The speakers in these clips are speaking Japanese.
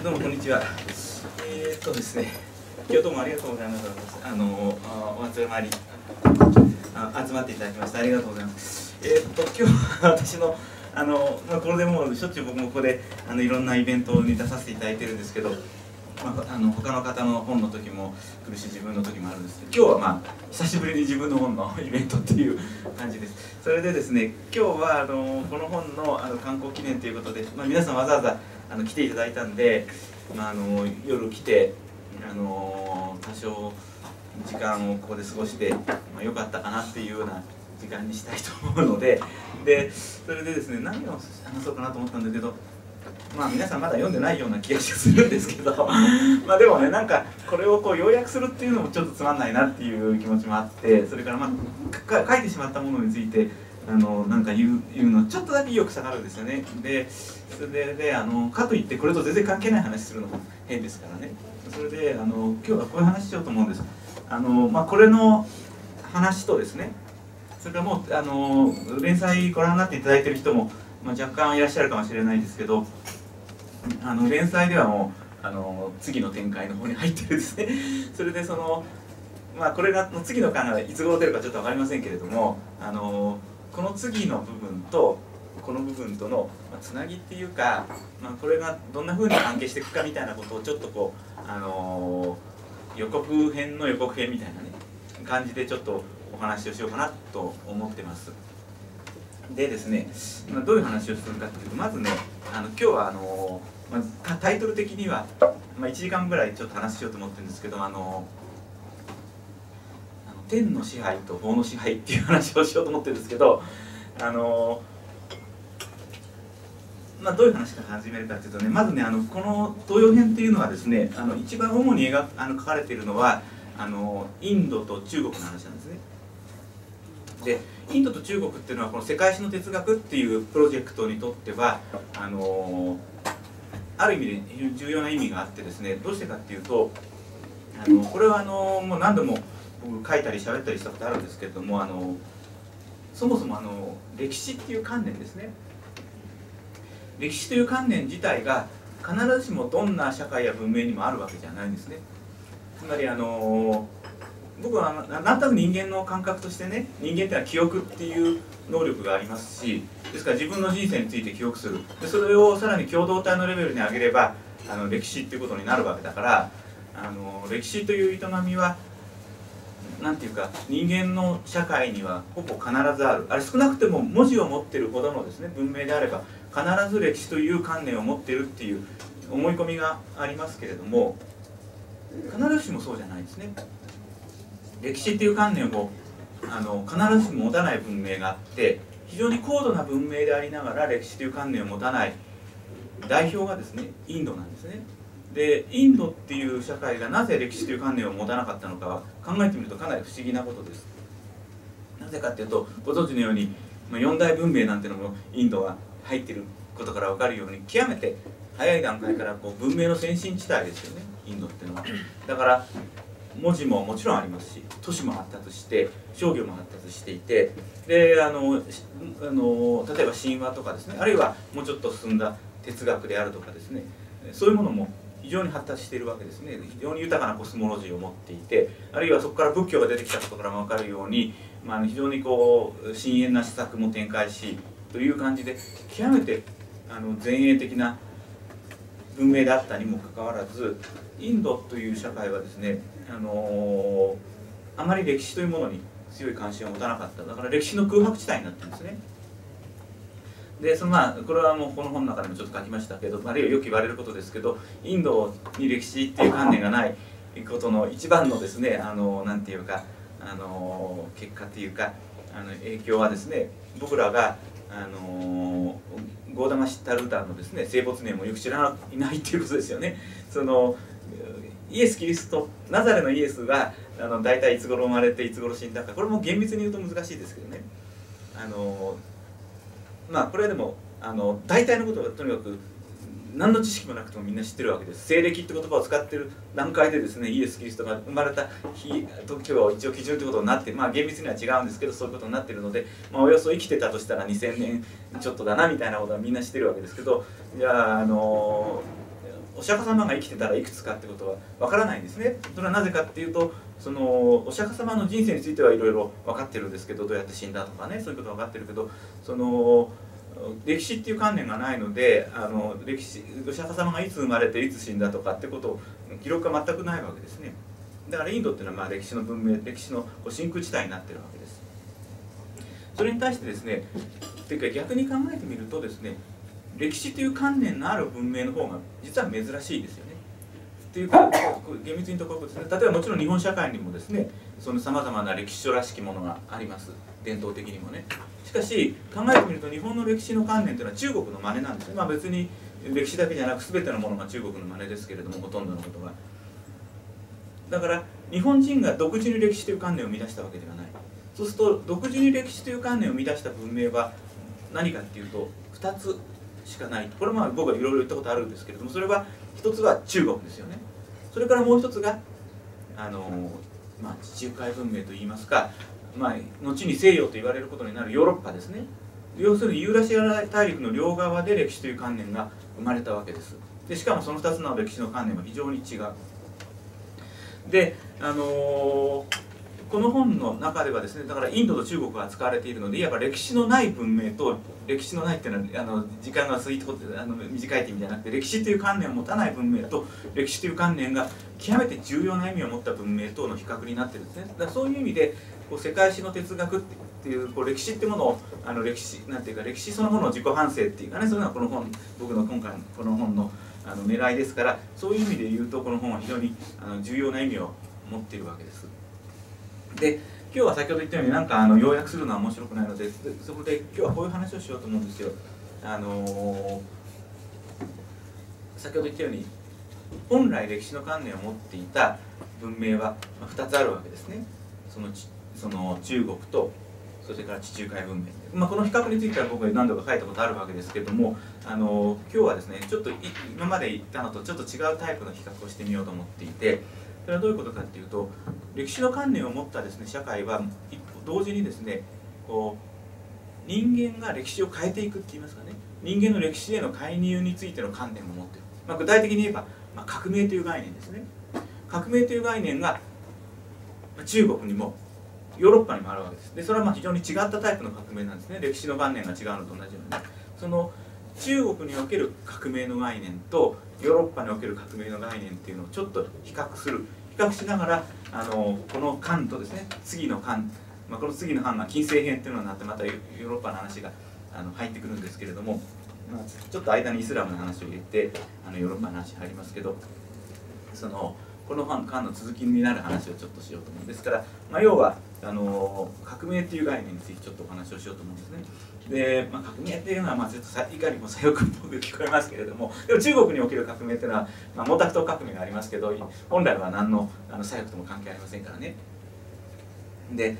どうもこんにちは。ですね、今日どうもありがとうございます。お集まり集まっていただきましてありがとうございます。今日は私のこれでもうしょっちゅう僕もここでいろんなイベントに出させていただいてるんですけど、他の方の本の時も来るし自分の時もあるんですけど、今日は久しぶりに自分の本のイベントっていう感じです。それでですね、今日はこの本の刊行記念ということで、皆さんわざわざ来ていただいたんで、夜来て多少時間をここで過ごして、よかったかなっていうような時間にしたいと思うので、それでですね、何を話そうかなと思ったんだけど、皆さんまだ読んでないような気がするんですけどでもね、なんかこれをこう要約するっていうのもちょっとつまんないなっていう気持ちもあって、それから書いてしまったものについてなんか言うのちょっとだけ意欲下がるんですよね。それでかといってこれと全然関係ない話するのも変ですからね。それで今日はこういう話しようと思うんです。これの話とですね、それからもう連載ご覧になっていただいている人も、若干いらっしゃるかもしれないですけど、連載ではもう次の展開の方に入ってるですね。それでこれが次の巻がいつ頃出るかちょっと分かりませんけれども、この次の部分とこの部分とのつなぎっていうか、これがどんなふうに関係していくかみたいなことをちょっとこう予告編の予告編みたいなね感じでちょっとお話をしようかなと思ってます。でですね、どういう話をするかっていうと、まずね今日はタイトル的には、1時間ぐらいちょっと話しようと思ってるんですけど、天の支配と法の支配っていう話をしようと思ってるんですけど、どういう話から始めるかというとね、まずねこの東洋編っていうのはですね、一番主に書かれているのはインドと中国の話なんですね。でインドと中国っていうのはこの世界史の哲学っていうプロジェクトにとってはある意味で重要な意味があってですね、どうしてかっていうとこれはもう何度も僕書いたり喋ったりしたことあるんですけれども、そもそも歴史っていう観念ですね。歴史という観念自体が必ずしもどんな社会や文明にもあるわけじゃないんですね。つまり僕はなんとなく人間の感覚としてね、人間っていうのは記憶っていう能力がありますし、ですから自分の人生について記憶する、でそれをさらに共同体のレベルに上げれば歴史っていうことになるわけだから、歴史という営みはなんていうか人間の社会にはほぼ必ずある。あれ少なくても文字を持ってるほどのですね文明であれば必ず歴史という観念を持っているっていう思い込みがありますけれども、必ずしもそうじゃないですね。歴史っていう観念を必ずしも持たない文明があって、非常に高度な文明でありながら歴史という観念を持たない代表がですねインドなんですね。でインドっていう社会がなぜ歴史という観念を持たなかったのかは考えてみるとかなり不思議なことです。なぜかっていうと、ご存知のように四大文明なんてのもインドは入っていることから分かるように、極めて早い段階から文明の先進地帯ですよね、インドっていうのは。だから文字ももちろんありますし、都市も発達して商業も発達していて、で例えば神話とかですね、あるいはもうちょっと進んだ哲学であるとかですね、そういうものも非常に発達しているわけですね。非常に豊かなコスモロジーを持っていて、あるいはそこから仏教が出てきたことからも分かるように、非常に深遠な施策も展開しという感じで、極めて前衛的な文明であったにもかかわらず、インドという社会はですねあまり歴史というものに強い関心を持たなかった。だから歴史の空白地帯になってるんですね。でこれはもうこの本の中でもちょっと書きましたけど、あるいはよく言われることですけど、インドに歴史っていう観念がないことの一番のですねなんていうか結果っていうか影響はですね、僕らがゴーダマ・シッタルーターのですね生没年もよく知らないっていうことですよね。イエス・キリスト、ナザレのイエスが大体いつ頃生まれていつ頃死んだか、これも厳密に言うと難しいですけどね、これでも大体のことはとにかく何の知識もなくてもみんな知ってるわけです。西暦って言葉を使ってる段階でですね、イエス・キリストが生まれた日時は一応基準ということになって、厳密には違うんですけどそういうことになってるので、およそ生きてたとしたら2000年ちょっとだなみたいなことはみんな知ってるわけですけど、じゃあお釈迦様が生きてたらいくつかってことはわからないんですね。それはなぜかっていうと、お釈迦様の人生についてはいろいろ分かってるんですけど、どうやって死んだとかね、そういうことは分かってるけど、歴史っていう観念がないので、お釈迦様がいつ生まれていつ死んだとかってことを記録が全くないわけですね。だからインドっていうのは歴史の文明、歴史の真空地帯になってるわけです。それに対してですね、というか逆に考えてみるとですね、歴史という観念のある文明の方が実は珍しいですよね。というか厳密に言うとこういうことですね。例えばもちろん日本社会にもですね、さまざまな歴史書らしきものがあります。伝統的にもね。しかし考えてみると日本の歴史の観念というのは中国の真似なんですね。まあ別に歴史だけじゃなく全てのものが中国の真似ですけれども、ほとんどのことが。だから日本人が独自に歴史という観念を生み出したわけではない。そうすると独自に歴史という観念を生み出した文明は何かっていうと2つしかない。これは僕はいろいろ言ったことあるんですけれども、それは一つは中国ですよね。それからもう一つが地中海文明といいますか、後に西洋と言われることになるヨーロッパですね。要するにユーラシア大陸の両側で歴史という観念が生まれたわけです。でしかもその2つの歴史の観念は非常に違う。でこの本の中ではですね、だからインドと中国が使われているので、いわば歴史のない文明と、歴史のないっていうのは時間が短いって意味じゃなくて、歴史という観念を持たない文明と歴史という観念が極めて重要な意味を持った文明との比較になってるんですね。だからそういう意味で世界史の哲学っていう歴史ってものを歴史なんていうか、歴史そのものを自己反省っていうかね、そういうのがこの本、僕の今回のこの本の狙いですから、そういう意味で言うとこの本は非常に重要な意味を持っているわけです。で今日は先ほど言ったように要約するのは面白くないので、そこで今日はこういう話をしようと思うんですよ。先ほど言ったように本来歴史の観念を持っていた文明は2つあるわけですね。その中国とそれから地中海文明、この比較については僕は何度か書いたことあるわけですけれども、今日はですねちょっと今まで言ったのとちょっと違うタイプの比較をしてみようと思っていて、それはどういうことかっていうと、歴史の観念を持ったですね社会は同時にですね人間が歴史を変えていくって言いますかね、人間の歴史への介入についての観念を持っている。具体的に言えば、革命という概念ですね。革命という概念が中国にもヨーロッパにもあるわけです。でそれは非常に違ったタイプの革命なんですね。歴史の観念が違うのと同じように、その中国における革命の概念とヨーロッパにおける革命の概念っていうのをちょっと比較しながらこの漢とですね次の漢、この次の漢が近世編っていうのになってまたヨーロッパの話が入ってくるんですけれども、ちょっと間にイスラムの話を入れてヨーロッパの話入りますけど、この漢の続きになる話をちょっとしようと思うんですから、要は革命っていう概念についてちょっとお話をしようと思うんですね。で、革命っていうのはちょっといかにも左翼っぽく聞こえますけれども、でも中国における革命っていうのは、毛沢東革命がありますけど、本来は何の左翼とも関係ありませんからね。で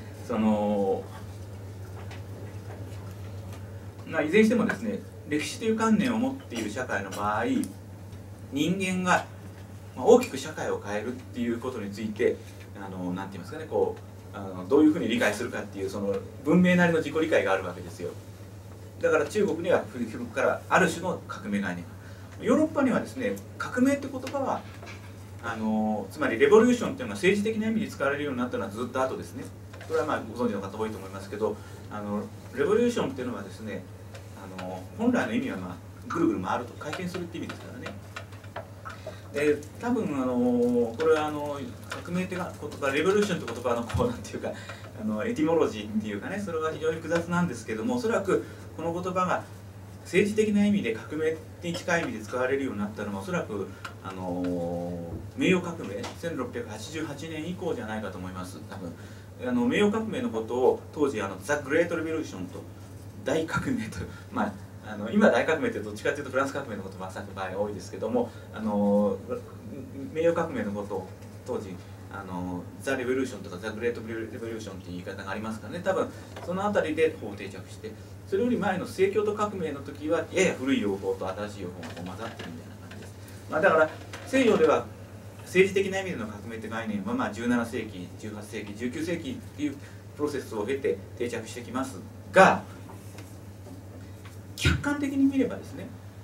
いずれにしてもですね、歴史という観念を持っている社会の場合、人間が大きく社会を変えるっていうことについて何て言いますかね、どういうふうに理解するかっていう文明なりの自己理解があるわけですよ。だから中国には古くからある種の革命概念が、ヨーロッパにはですね革命って言葉はつまりレボリューションっていうのが政治的な意味で使われるようになったのはずっと後ですね。これはご存知の方多いと思いますけど、レボリューションっていうのはですね本来の意味はぐるぐる回ると回転するって意味ですからね。多分これは革命って言葉、レボリューションって言葉のなんていうかエティモロジーっていうかね、それが非常に複雑なんですけども、おそらくこの言葉が政治的な意味で革命に近い意味で使われるようになったのは、おそらく名誉革命1688年以降じゃないかと思います。多分名誉革命のことを当時ザ・グレート・レボリューションと大革命と今大革命ってどっちかというとフランス革命のことを指す場合が多いですけども、名誉革命のことを当時ザ・レボリューションとかザ・グレート・レボリューションっていう言い方がありますからね、多分その辺りで定着して、それより前の清教徒革命の時はやや古い用法と新しい用法が混ざってるみたいな感じです。だから西洋では政治的な意味での革命って概念は17世紀、18世紀、19世紀っていうプロセスを経て定着してきますが、客観的に見ればですね、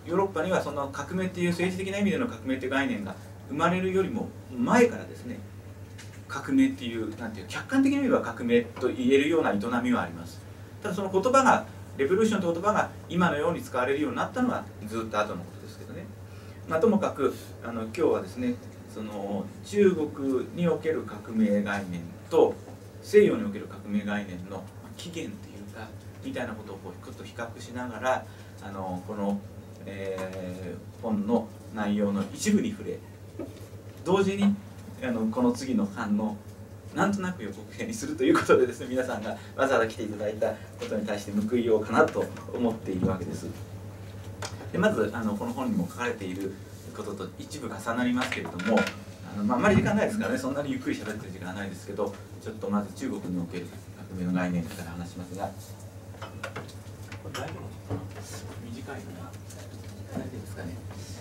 ヨーロッパにはその革命っていう政治的な意味での革命っていう概念が生まれるよりも前からですね、革命っていうなんていう客観的に見れば革命と言えるような営みはあります。ただその言葉がレボリューションという言葉が今のように使われるようになったのはずっと後のことですけどね。ともかく今日はですね、その中国における革命概念と西洋における革命概念の起源というかみたいなことをちょっと比較しながらこの、本の内容の一部に触れ、同時にこの次の版のなんとなく予告編にするということでですね、皆さんがわざわざ来ていただいたことに対して報いようかなと思っているわけです。でまずこの本にも書かれていることと一部重なりますけれども、あんまり時間ないですからね、そんなにゆっくり喋ってる時間はないですけど、ちょっとまず中国における革命の概念から話しますが、これ大丈夫なのかな、短いかな、大丈夫ですかね。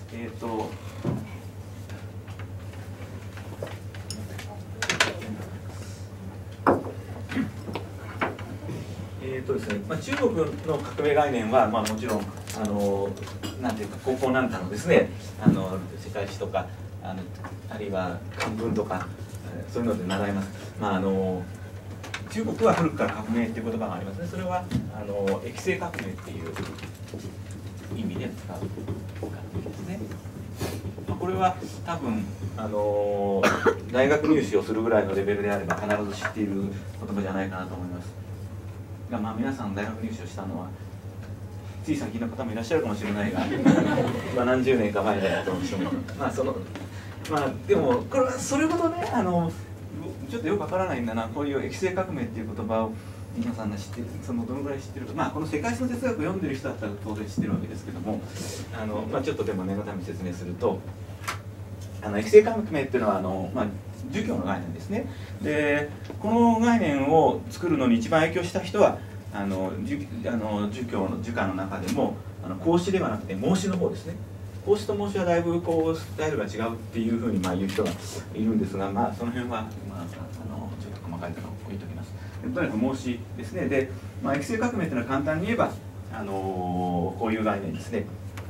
ですね、中国の革命概念は、もちろんなんていうか高校なんかのですね世界史とかあるいは漢文とかそういうので習います。中国は古くから革命っていう言葉がありますね。それは液政革命っていう意味で使う革命ですね。これは多分大学入試をするぐらいのレベルであれば必ず知っている言葉じゃないかなと思いますが、皆さん大学入試をしたのはつい最近の方もいらっしゃるかもしれないが何十年か前だとしてもでもこれはそれほどねちょっとよくわからないんだな、こういう液政革命っていう言葉を皆さんが知ってる、どのぐらい知ってるか、この世界史の哲学を読んでる人だったら当然知ってるわけですけども、ちょっとでも念のために説明すると、液政革命っていうのは儒教の概念ですね。でこの概念を作るのに一番影響した人は儒教の儒家の中でも孔子ではなくて孟子の方ですね。孔子と孟子はだいぶスタイルが違うっていうふうに言う人がいるんですが、その辺はちょっと細かいところ置いておきます。とにかく孟子ですね。で、液政革命というのは簡単に言えばこういう概念ですね。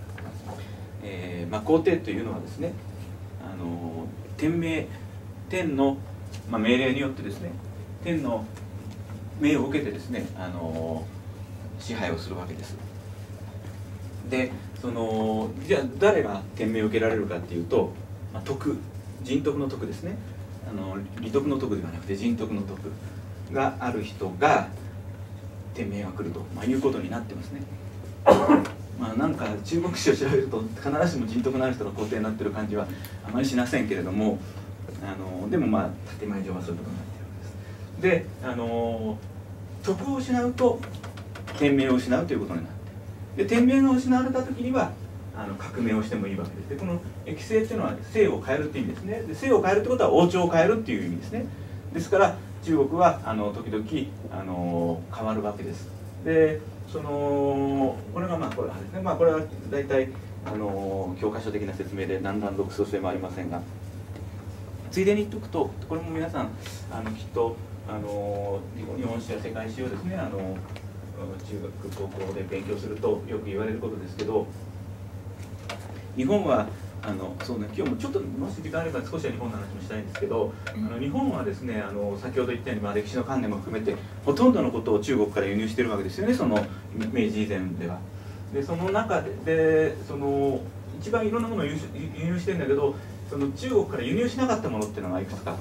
皇帝というのはですね、天の、命令によってですね、天の命を受けてですね支配をするわけです。でじゃあ誰が天命を受けられるかっていうと、人徳の徳ですね、利徳の徳ではなくて人徳の徳がある人が天命が来ると、いうことになってますね。なんか中国史を調べると必ずしも人徳のある人が皇帝になってる感じはあまりしませんけれども、でも建前上はそういうことになっているわけです。で徳を失うと天命を失うということになって、で天命が失われた時には革命をしてもいいわけです。でこの液政っていうのは姓を変えるっていう意味ですね。で姓を変えるってことは王朝を変えるっていう意味ですね。ですから中国は時々変わるわけです。でこれがこれはですね、これは大体教科書的な説明で何ら独創性もありませんが、ついでに言っておくと、これも皆さんきっと日本史や世界史をですね中学高校で勉強するとよく言われることですけど、日本はそうね、今日もちょっともし時間あれば少しは日本の話もしたいんですけど、日本はですね先ほど言ったように、歴史の観念も含めてほとんどのことを中国から輸入してるわけですよね、その明治以前では。でその中で一番いろんなものを輸入してるんだけど、その中国から輸入しなかったものっていうのがいくつかあって、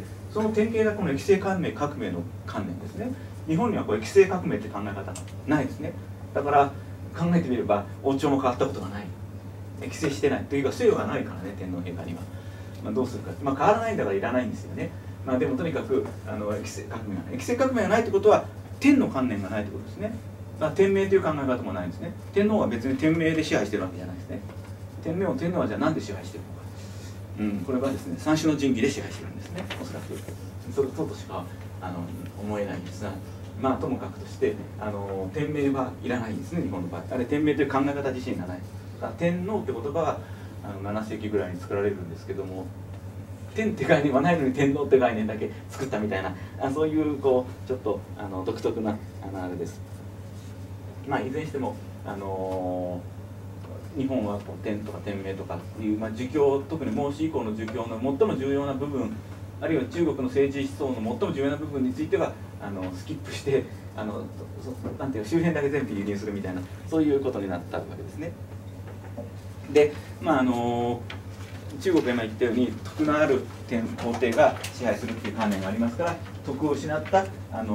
その典型がこの液政革命の観念ですね。日本には液政革命って考え方がないですね。だから考えてみれば王朝も変わったことがない、液政してないというか制度がないからね、天皇陛下には。どうするか、変わらないんだからいらないんですよね。でもとにかく液政革命がないってことは天の観念がないってことですね。天命という考え方もないんですね。天皇は別に天命で支配してるわけじゃないですね。天皇はじゃあ何で支配してるのか、これはですね三種の神器で支配してるんですね、おそらく。そうとしか思えないんですが、ともかくとして天命はいらないんですね、日本の場合。あれ天命という考え方自身がない。天皇って言葉は7世紀ぐらいに作られるんですけども、天って概念はないのに天皇って概念だけ作ったみたいな、そういうちょっと独特なあれです。いずれにしても日本はこう天とか天命とかっていう、儒教、特に孟子以降の儒教の最も重要な部分、あるいは中国の政治思想の最も重要な部分についてはスキップしてなんていうか周辺だけ全部輸入するみたいな、そういうことになったわけですね。で中国が今言ったように徳のある皇帝が支配するっていう観念がありますから、徳を失った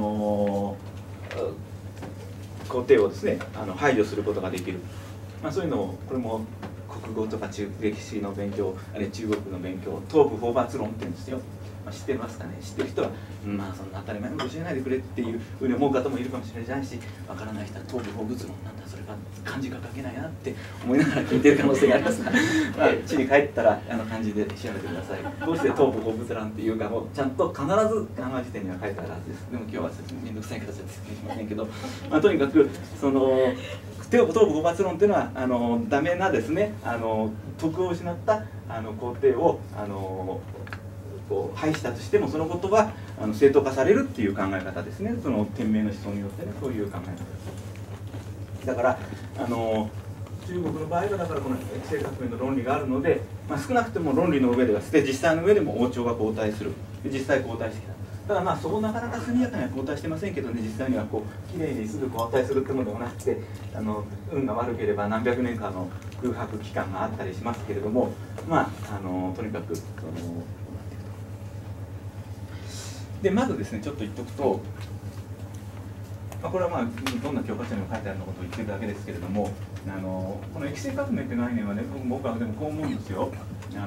皇帝をですね排除することができる、そういうのを、これも国語とか歴史の勉強、あるいは中国の勉強、東部方抜論って言うんですよ。知ってますかね。知ってる人はそんな当たり前のこと教えないでくれっていうふうに思う方もいるかもしれないし、わからない人は東部方仏論なんだ、それが漢字が書けないなって思いながら聞いてる可能性がありますが地に帰ったら漢字で調べてください。どうして東部方仏論っていうかもちゃんと必ず漢和辞典には書いてあるはずです。でも今日は面倒くさい形で説明しませんけど、とにかく東部方抜論っていうのはダメなですね徳を失った皇帝を廃したとしても、そのことは正当化されるっていう考え方ですね。その天命の思想によってね、そういう考え方です。だから中国の場合はだからこの液政革命の論理があるので、少なくとも論理の上では実際の上でも王朝が交代する、実際交代してきた。ただそこなかなか速やかには交代してませんけどね、実際にはきれいにすぐ交代するってものでもなくて、運が悪ければ何百年かの空白期間があったりしますけれども、とにかくでまずですねちょっと言っておくと、これはどんな教科書にも書いてあるのことを言ってるだけですけれども、この液政革命という概念はね、僕はでもこう思うんですよ。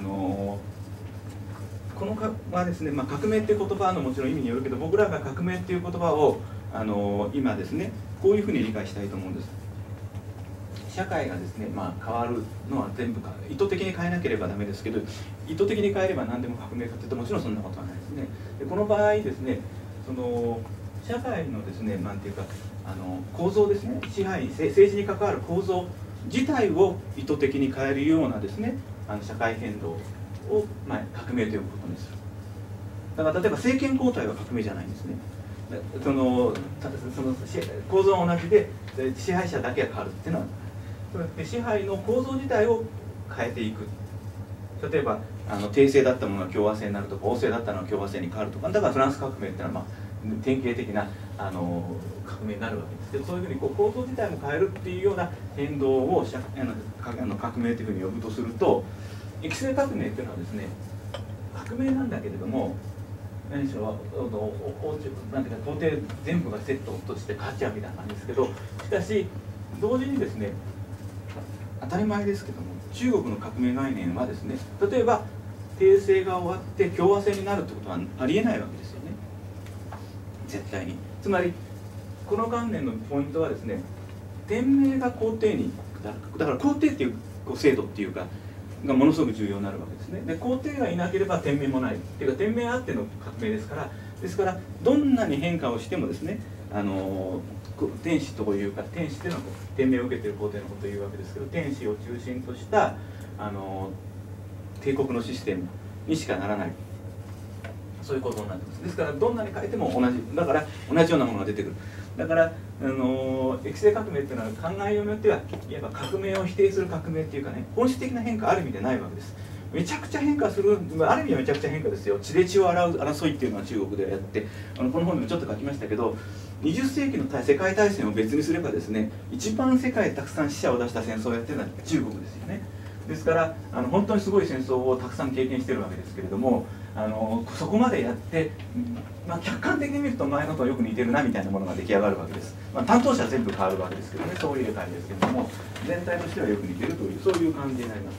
このはですね、革命っていう言葉のもちろん意味によるけど、僕らが革命っていう言葉を今ですねこういうふうに理解したいと思うんです。社会がですね、変わるのは全部意図的に変えなければダメですけど、意図的に変えれば何でも革命かというともちろんそんなことはないですね。でこの場合ですね、社会のですねなんていうか構造ですね、政治に関わる構造自体を意図的に変えるようなですね社会変動を、革命と呼ぶことにする。だから例えば政権交代は革命じゃないんですね。その構造は同じで支配者だけが変わるっていうのは、支配の構造自体を変えていく。例えば帝政だったものが共和制になるとか、王政だったのが共和制に変わるとか、だからフランス革命っていうのは典型的な革命になるわけですけど、そういうふうに構造自体も変えるっていうような変動を革命というふうに呼ぶとすると、液政革命っていうのはですね革命なんだけれども、何しろなんていうか到底全部がセットとして変わっちゃうみたいな感じですけど、しかし同時にですね当たり前ですけども、中国の革命概念はですね、例えば帝政が終わって共和制になるってことはありえないわけですよね、絶対に。つまりこの観念のポイントはですね、天命が皇帝にだから皇帝っていう制度っていうかがものすごく重要になるわけですね。で皇帝がいなければ天命もないっていうか、天命あっての革命ですから、どんなに変化をしてもですね天使というか、天使っていうのは天命を受けている皇帝のことを言うわけですけど、天使を中心とした帝国のシステムにしかならない、そういうことになってます。ですからどんなに変えても同じようなものが出てくる。だから液政革命っていうのは考えようによってはいわば革命を否定する革命っていうかね、本質的な変化ある意味でないわけです。めちゃくちゃ変化する、ある意味はめちゃくちゃ変化ですよ。血で血を洗う争いっていうのは中国ではやって、この本でもちょっと書きましたけど、20世紀の世界大戦を別にすればですね、一番世界でたくさん死者を出した戦争をやってるのは中国ですよね。ですから本当にすごい戦争をたくさん経験してるわけですけれども、そこまでやって、客観的に見ると前のとよく似てるなみたいなものが出来上がるわけです。担当者は全部変わるわけですけどね、そういう感じですけれども、全体としてはよく似てるという、そういう感じになります。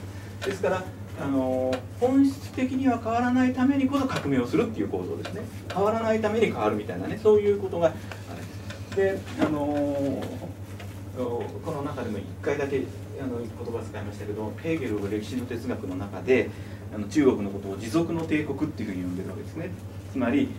ですから本質的には変わらないためにこそ革命をするっていう構造ですね。変わらないために変わるみたいなね、そういうことがあるんです。でこの中でも1回だけ言葉を使いましたけど、ヘーゲルが歴史の哲学の中で中国のことを持続の帝国っていうふうに呼んでるわけですね。つまり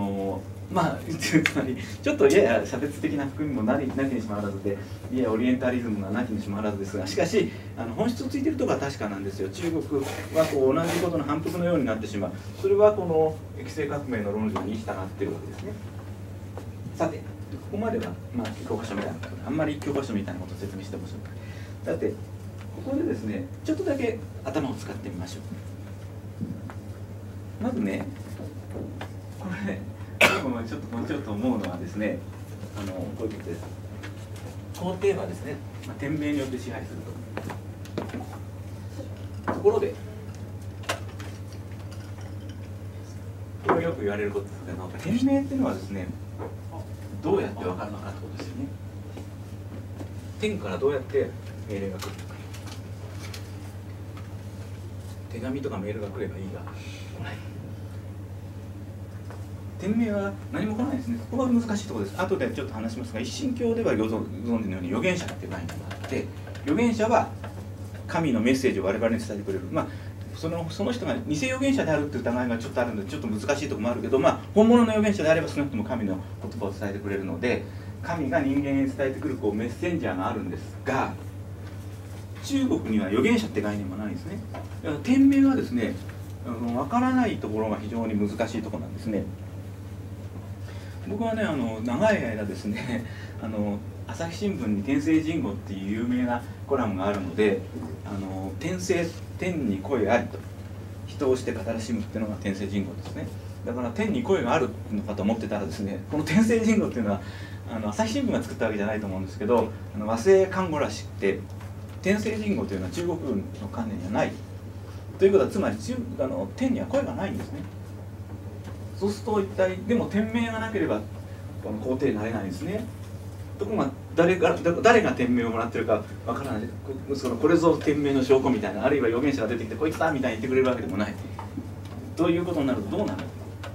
ちょっとやや差別的な含みもなきにしもあらずで、ややオリエンタリズムがなきにしもあらずですが、しかし本質をついているところは確かなんですよ。中国は同じことの反復のようになってしまう。それはこの液政革命の論理に従っているわけですね。さてここまでは教科書みたいなことで、あんまり教科書みたいなことを説明してもしょうがない。さてここでですねちょっとだけ頭を使ってみましょう。まずねこれ僕もちょっと思うのはですねこういうことです。肯定はですね、店名によって支配するところでこれよく言われることですけど、店名っていうのはですねどうやって分かるのかってことですよね。天からどうやって命令が来るのか、手紙とかメールが来ればいいが来ない。店名は何も来ないですね。ここが難しいところです。後でちょっと話しますが、一神教ではご存知のように預言者っていう概念があって、預言者は神のメッセージを我々に伝えてくれる、その人が偽預言者であるっていう疑いがちょっとあるのでちょっと難しいところもあるけど、本物の預言者であれば少なくとも神の言葉を伝えてくれるので、神が人間に伝えてくるメッセンジャーがあるんですが、中国には預言者って概念もないですね。だから店名はですね分からないところが非常に難しいところなんですね。僕はね長い間ですね朝日新聞に天聖人語っていう有名なコラムがあるので、天に声ありと人をして語らしむっていうのが天聖人語ですね。だから天に声があるのかと思ってたらですね、この天聖人語っていうのは朝日新聞が作ったわけじゃないと思うんですけど、和製看護らしくて天聖人語というのは中国の観念にはないということは、つまり天には声がないんですね。そうすると一体でも店名がなければこの皇帝になれないんですね。ところが誰が店名をもらってるかわからない。これぞ店名の証拠みたいな、あるいは預言者が出てきてこいつだみたいに言ってくれるわけでもない。ということになるとどうなるのか。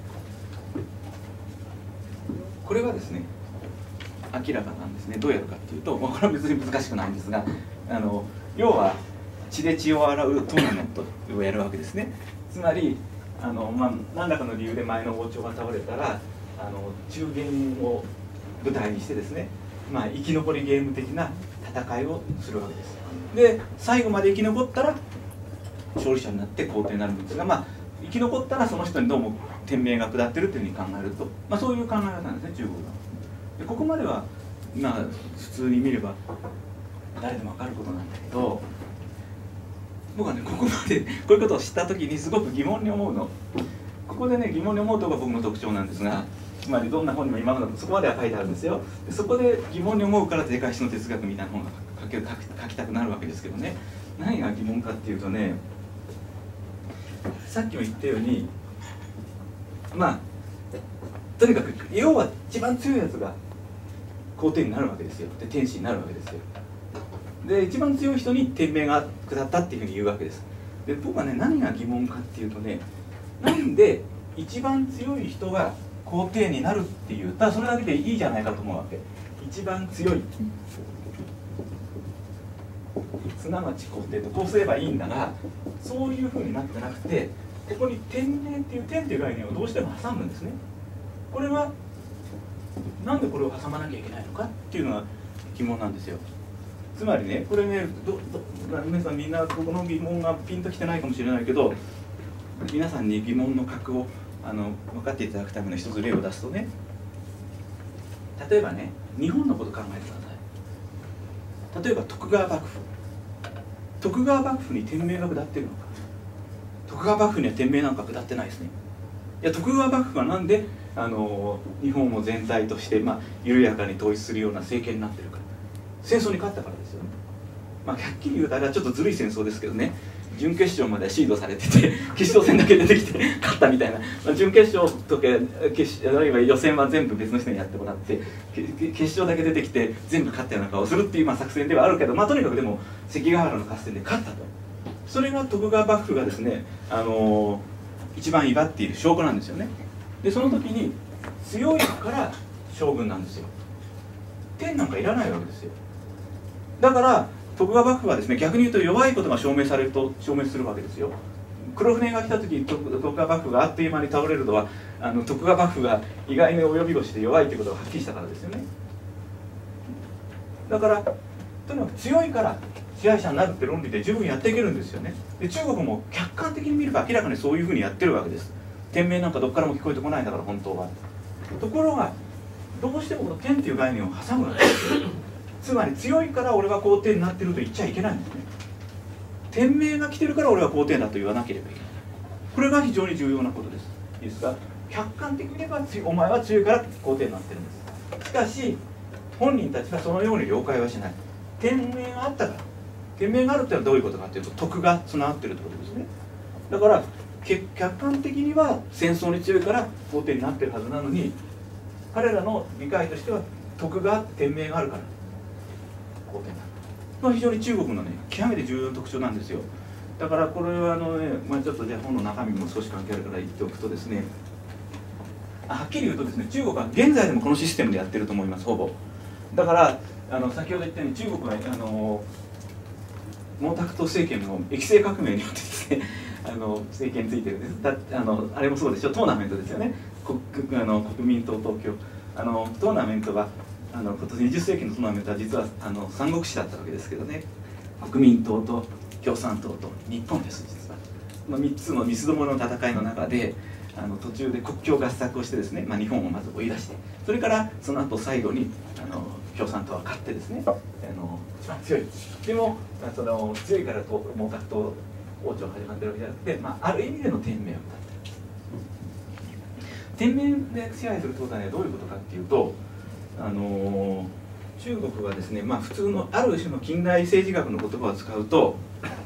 これはですね明らかなんですね。どうやるかっていうと、これは別に難しくないんですが、要は血で血を洗うトーナメントをやるわけですね。つまり何らかの理由で前の王朝が倒れたら中元を舞台にしてですね、生き残りゲーム的な戦いをするわけです。で最後まで生き残ったら勝利者になって皇帝になるんですが、生き残ったらその人にどうも天命が下ってるというふうに考えると、そういう考え方なんですね、中国は。でここまでは普通に見れば誰でも分かることなんだけど、僕はねここまでこういうことを知った時にすごく疑問に思うの。ここでね疑問に思うところが僕の特徴なんですが、つまりどんな本にも今までそこまでは書いてあるんですよ。でそこで疑問に思うから世界史の哲学みたいな本が書きたくなるわけですけどね、何が疑問かっていうとね、さっきも言ったようにとにかく要は一番強いやつが皇帝になるわけですよ。で天使になるわけですよ。で一番強い人に天命が下ったっていうふうに言うわけです。で僕はね何が疑問かっていうとね、なんで一番強い人が皇帝になるっていう、ただそれだけでいいじゃないかと思うわけ。一番強いすなわち皇帝とこうすればいいんだが、そういうふうになってなくて、ここに天命っていう天っていう概念をどうしても挟むんですね。これはなんでこれを挟まなきゃいけないのかっていうのが疑問なんですよ。つまりねこれね皆さんみんなこの疑問がピンときてないかもしれないけど、皆さんに疑問の核を分かっていただくための一つ例を出すとね、例えばね日本のこと考えてください。例えば徳川幕府、徳川幕府に天命が下ってるのか。徳川幕府には天命なんか下ってないですね。いや徳川幕府はなんで日本を全体として緩やかに統一するような政権になってるか。戦争に勝ったからですよね。はっきり言うとあれはちょっとずるい戦争ですけどね、準決勝まではシードされてて決勝戦だけ出てきて勝ったみたいな、準決勝とかあるいは予選は全部別の人にやってもらって決勝だけ出てきて全部勝ったような顔をするっていう作戦ではあるけど、とにかくでも関ヶ原の合戦で勝ったと。それが徳川幕府がですね一番威張っている証拠なんですよね。でその時に強いから将軍なんですよ。天なんかいらないわけですよ。だから徳川幕府はですね逆に言うと弱いことが証明されると証明するわけですよ。黒船が来た時に徳川幕府があっという間に倒れるのは徳川幕府が意外に及び腰で弱いということがはっきりしたからですよね。だからとにかく強いから支配者になるって論理で十分やっていけるんですよね。で中国も客観的に見れば明らかにそういうふうにやってるわけです。天命なんかどっからも聞こえてこないんだから本当は。ところがどうしてもこの天っていう概念を挟むわけですよ。つまり強いから俺は皇帝になってると言っちゃいけないんですね。 天命が来てるから俺は皇帝だと言わなければいけない。これが非常に重要なことです。いいですか。客観的に言えばお前は強いから皇帝になってるんです。しかし本人たちはそのように了解はしない。天命があったから。天命があるってのはどういうことかっていうと、徳が備わってるってことですね。だから客観的には戦争に強いから皇帝になってるはずなのに、彼らの理解としては徳があって天命があるから皇帝になる。これは非常に中国のね極めて重要な特徴なんですよ。だからこれはちょっとじゃあ本の中身も少し関係あるから言っておくとですね、はっきり言うとですね、中国は現在でもこのシステムでやってると思います、ほぼ。だから先ほど言ったように中国は毛沢東政権の液政革命によってですね政権についてるんです。あれもそうでしょ、トーナメントですよね。国民党東京トーナメントは今年20世紀のトーナメントは実は三国志だったわけですけどね、国民党と共産党と日本です。実はこの3つの三つどもの戦いの中で途中で国境合作をしてですね、日本をまず追い出して、それからその後最後に共産党は勝ってですね、一番強い。でもその強いから毛沢東王朝始まってるわけじゃなくて、ある意味での天命を歌ってる。天命で支配するってことはね、どういうことかっていうと、中国はですね、普通のある種の近代政治学の言葉を使うと、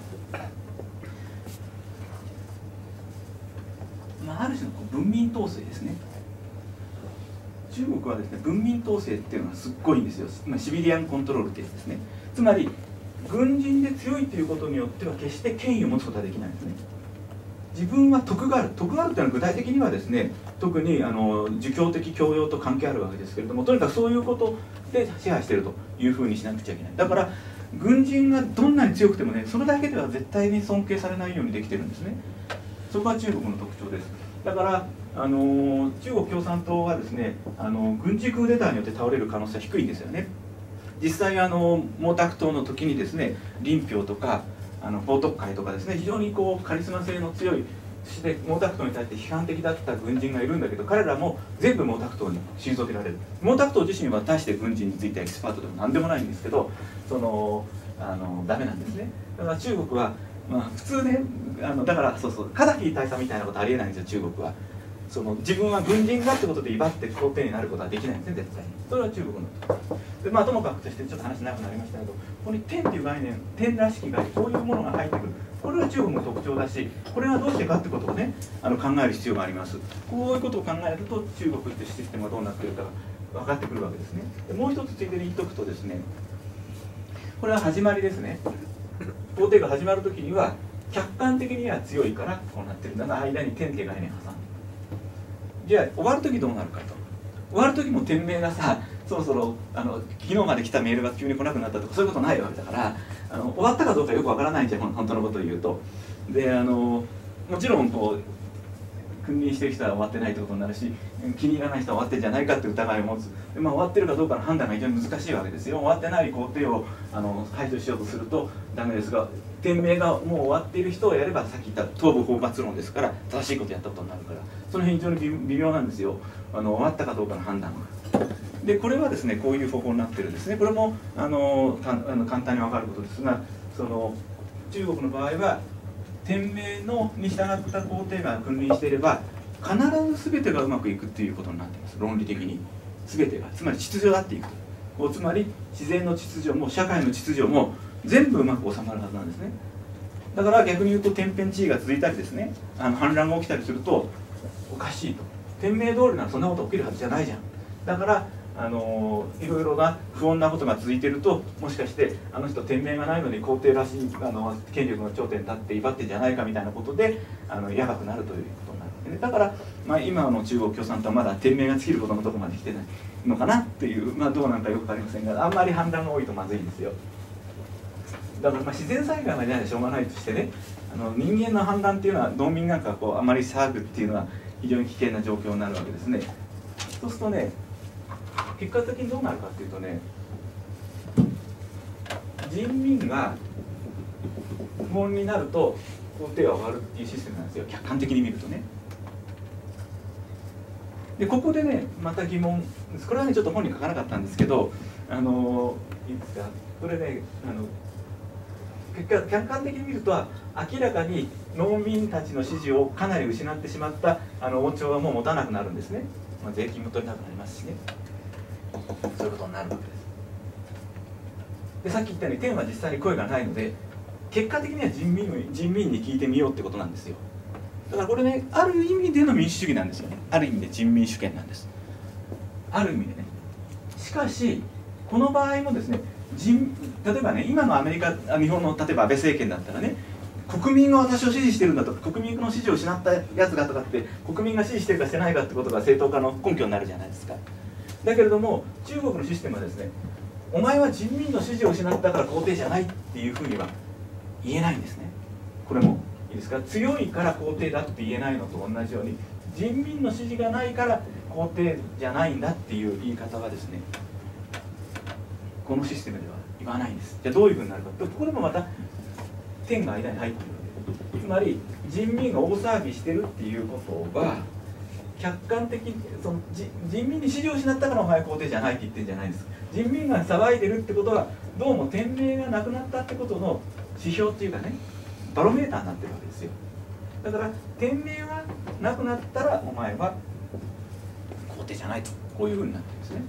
ある種の文民統制ですね。中国はですね、文民統制っていうのはすっごいんですよ。シビリアンコントロールってやつですね。つまり軍人で強いということによっては決して権威を持つことはできないんですね。自分は徳がある。徳があるというのは具体的にはですね、特に儒教的教養と関係あるわけですけれども、とにかくそういうことで支配しているというふうにしなくちゃいけない。だから軍人がどんなに強くてもね、それだけでは絶対に尊敬されないようにできてるんですね。そこは中国の特徴です。だから中国共産党はですね、軍事クーデターによって倒れる可能性は低いんですよね。実際毛沢東の時にですね、林彪とか彭徳懐とかですね、非常にカリスマ性の強い、そして毛沢東に対して批判的だった軍人がいるんだけど、彼らも全部毛沢東に退けられる。毛沢東自身は大して軍人についてはエキスパートでも何でもないんですけど、ダメなんですね。だから中国は普通ね、だからカダフィ大佐みたいなことありえないんですよ、中国は。自分は軍人だってことで威張って皇帝になることはできないんですね、絶対に。それは中国ので、ともかくとしてちょっと話長くなりましたけど、ここに天という概念、天らしき概念、こういうものが入ってくる。これは中国の特徴だし、これはどうしてかってことをね考える必要があります。こういうことを考えると中国ってシステムがどうなっているかが分かってくるわけですね。でもう一つついでに言っておくとですね、これは始まりですね。皇帝が始まる時には客観的には強いからこうなってるんだが、間に天っていう概念を挟んで、じゃあ終わる時どうなるかと。終わる時も天命がさ、そろそろ昨日まで来たメールが急に来なくなったとか、そういうことないわけだから、終わったかどうかよくわからないんじゃん、本当のことを言うと。でもちろん君臨してる人は終わってないってことになるし、気に入らない人は終わってんじゃないかって疑いを持つ。で、終わってるかどうかの判断が非常に難しいわけですよ。終わってない皇帝を排除しようとするとダメですが、天命がもう終わっている人をやれば、さっき言った東部法罰論ですから、正しいことやったことになるから、その辺非常に微妙なんですよ、終わったかどうかの判断が。でこれはですね、こういう方法になってるんですね。これも簡単に分かることですが、中国の場合は天命に従った皇帝が君臨していれば、必ず全てがうまくいくっていうことになっています。論理的に全てが、つまり秩序だっていくと、つまり自然の秩序も社会の秩序も全部うまく収まるはずなんですね。だから逆に言うと天変地異が続いたりですね、反乱が起きたりするとおかしいと。天命通りならそんなこと起きるはずじゃないじゃん。だからいろいろな不穏なことが続いていると、もしかしてあの人天命がないのに皇帝らしい権力の頂点に立って威張ってんじゃないかみたいなことでやばくなるということになるわけで、だから、今の中国共産党はまだ天命が尽きることのところまで来てないのかなっていう、どうなんかよく分かりませんが、あんまり反乱が多いとまずいんですよ。だから自然災害がないでしょうがないとしてね、人間の判断っていうのは農民なんかあまり騒ぐっていうのは非常に危険な状況になるわけですね。そうするとね、結果的にどうなるかっていうとね、人民が不穏になると皇帝は終わるっていうシステムなんですよ、客観的に見るとね。でここでね、また疑問、これはねちょっと本に書かなかったんですけど、いいですか、これね結客観的に見ると明らかに農民たちの支持をかなり失ってしまった王朝はもう持たなくなるんですね。税金も取れなくなりますしね、そういうことになるわけです。でさっき言ったように天は実際に声がないので、結果的には人民に聞いてみようってことなんですよ。だからこれね、ある意味での民主主義なんですよね。ある意味で人民主権なんです。ある意味でね。しかしこの場合もですね、例えばね、今のアメリカ、日本の例えば安倍政権だったらね、国民が私を支持してるんだとか、国民の支持を失ったやつがとかって、国民が支持してるかしてないかってことが正当化の根拠になるじゃないですか。だけれども中国のシステムはですね、お前は人民の支持を失ったから皇帝じゃないっていうふうには言えないんですね。これもいいですか、強いから皇帝だって言えないのと同じように、人民の支持がないから皇帝じゃないんだっていう言い方はですね、このシステムでは言わないんです。じゃあどういうふうになるかと、これもまた天が間に入っているわけで、つまり人民が大騒ぎしてるっていうことは客観的に人民に支持を失ったからお前は皇帝じゃないって言ってるんじゃないんです。人民が騒いでるってことはどうも天命がなくなったってことの指標っていうかね、バロメーターになってるわけですよ。だから天命がなくなったらお前は皇帝じゃないと、こういうふうになってるんですね。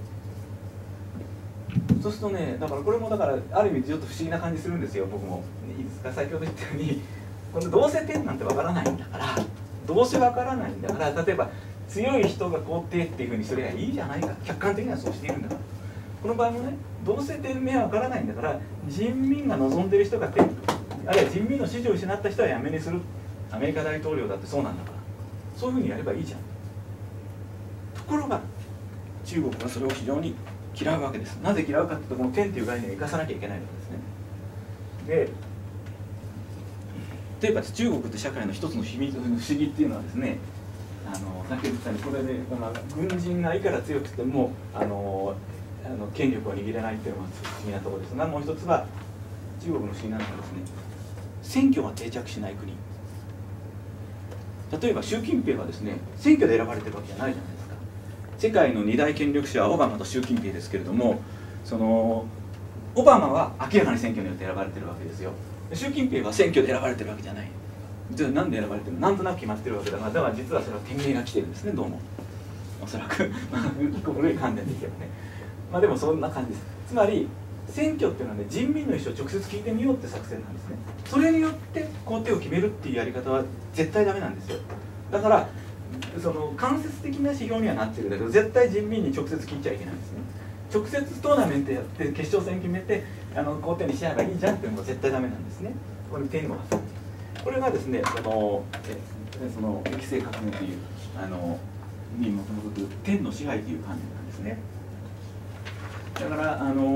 そうするとね、だからこれもだからある意味ちょっと不思議な感じするんですよ。僕もいいですか、先ほど言ったように、このどうせ天なんてわからないんだから、どうせわからないんだから、例えば強い人が皇帝っていうふうにすればいいじゃないか、客観的にはそうしているんだから。この場合もね、どうせ天命はわからないんだから、人民が望んでる人が天、あるいは人民の支持を失った人はやめにする、アメリカ大統領だってそうなんだから、そういうふうにやればいいじゃん。ところが中国はそれを非常に嫌うわけです。なぜ嫌うかというと、この天という概念を生かさなきゃいけないわけですね。で、例えば中国って社会の一つの不思議っていうのはですね、さっき言ったように、これで軍人がいくら強くても権力を握れないっていうのが不思議なところですが、もう一つは中国の不思議なのはですね、選挙が定着しない国。例えば習近平はですね、選挙で選ばれてるわけじゃないじゃないですか。世界の二大権力者はオバマと習近平ですけれども、オバマは明らかに選挙によって選ばれてるわけですよ。習近平は選挙で選ばれてるわけじゃない。じゃあなんで選ばれてるの？なんとなく決まってるわけだが、だから実はそれは天命が来てるんですね、どうも。おそらく古い観点で言えばね。でもそんな感じです。つまり選挙っていうのはね、人民の意思を直接聞いてみようって作戦なんですね。それによって皇帝を決めるっていうやり方は絶対ダメなんですよ。だから間接的な指標にはなってるんだけど、絶対人民に直接聞いちゃいけないんですね。直接トーナメントやって決勝戦決めて皇帝にしちゃえばいいじゃんっていうのも絶対ダメなんですね。これ天の発想。これがですね、歴政革命というに基づく天の支配という観念なんですね。だから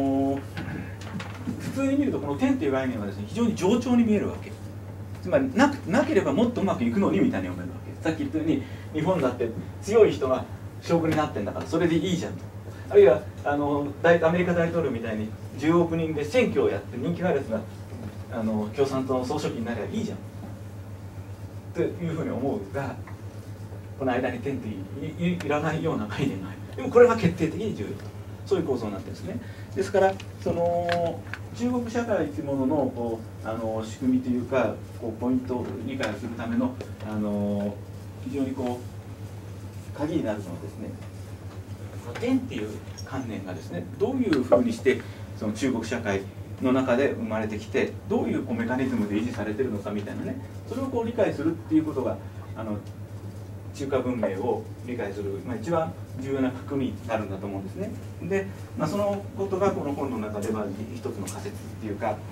普通に見るとこの天という概念はですね、非常に冗長に見えるわけ。つまりなければもっとうまくいくのにみたいに読めるわけ。さっき言ったように日本だって強い人が将軍になってんだからそれでいいじゃんと。あるいはアメリカ大統領みたいに10億人で選挙をやって人気があるやつが共産党の総書記になればいいじゃんというふうに思うが、この間に天といらないような概念がある。でもこれが決定的に重要と、そういう構造になってるんですね。ですから中国社会というものの仕組みというかポイントを理解するための非常に鍵になるのはですね、天っていう観念がですね、どういうふうにしてその中国社会の中で生まれてきて、どういうメカニズムで維持されてるのかみたいなね、それを理解するっていうことが中華文明を理解する、一番重要な含みになるんだと思うんですね。で、そのことがこの本の中では一つの仮説っていうか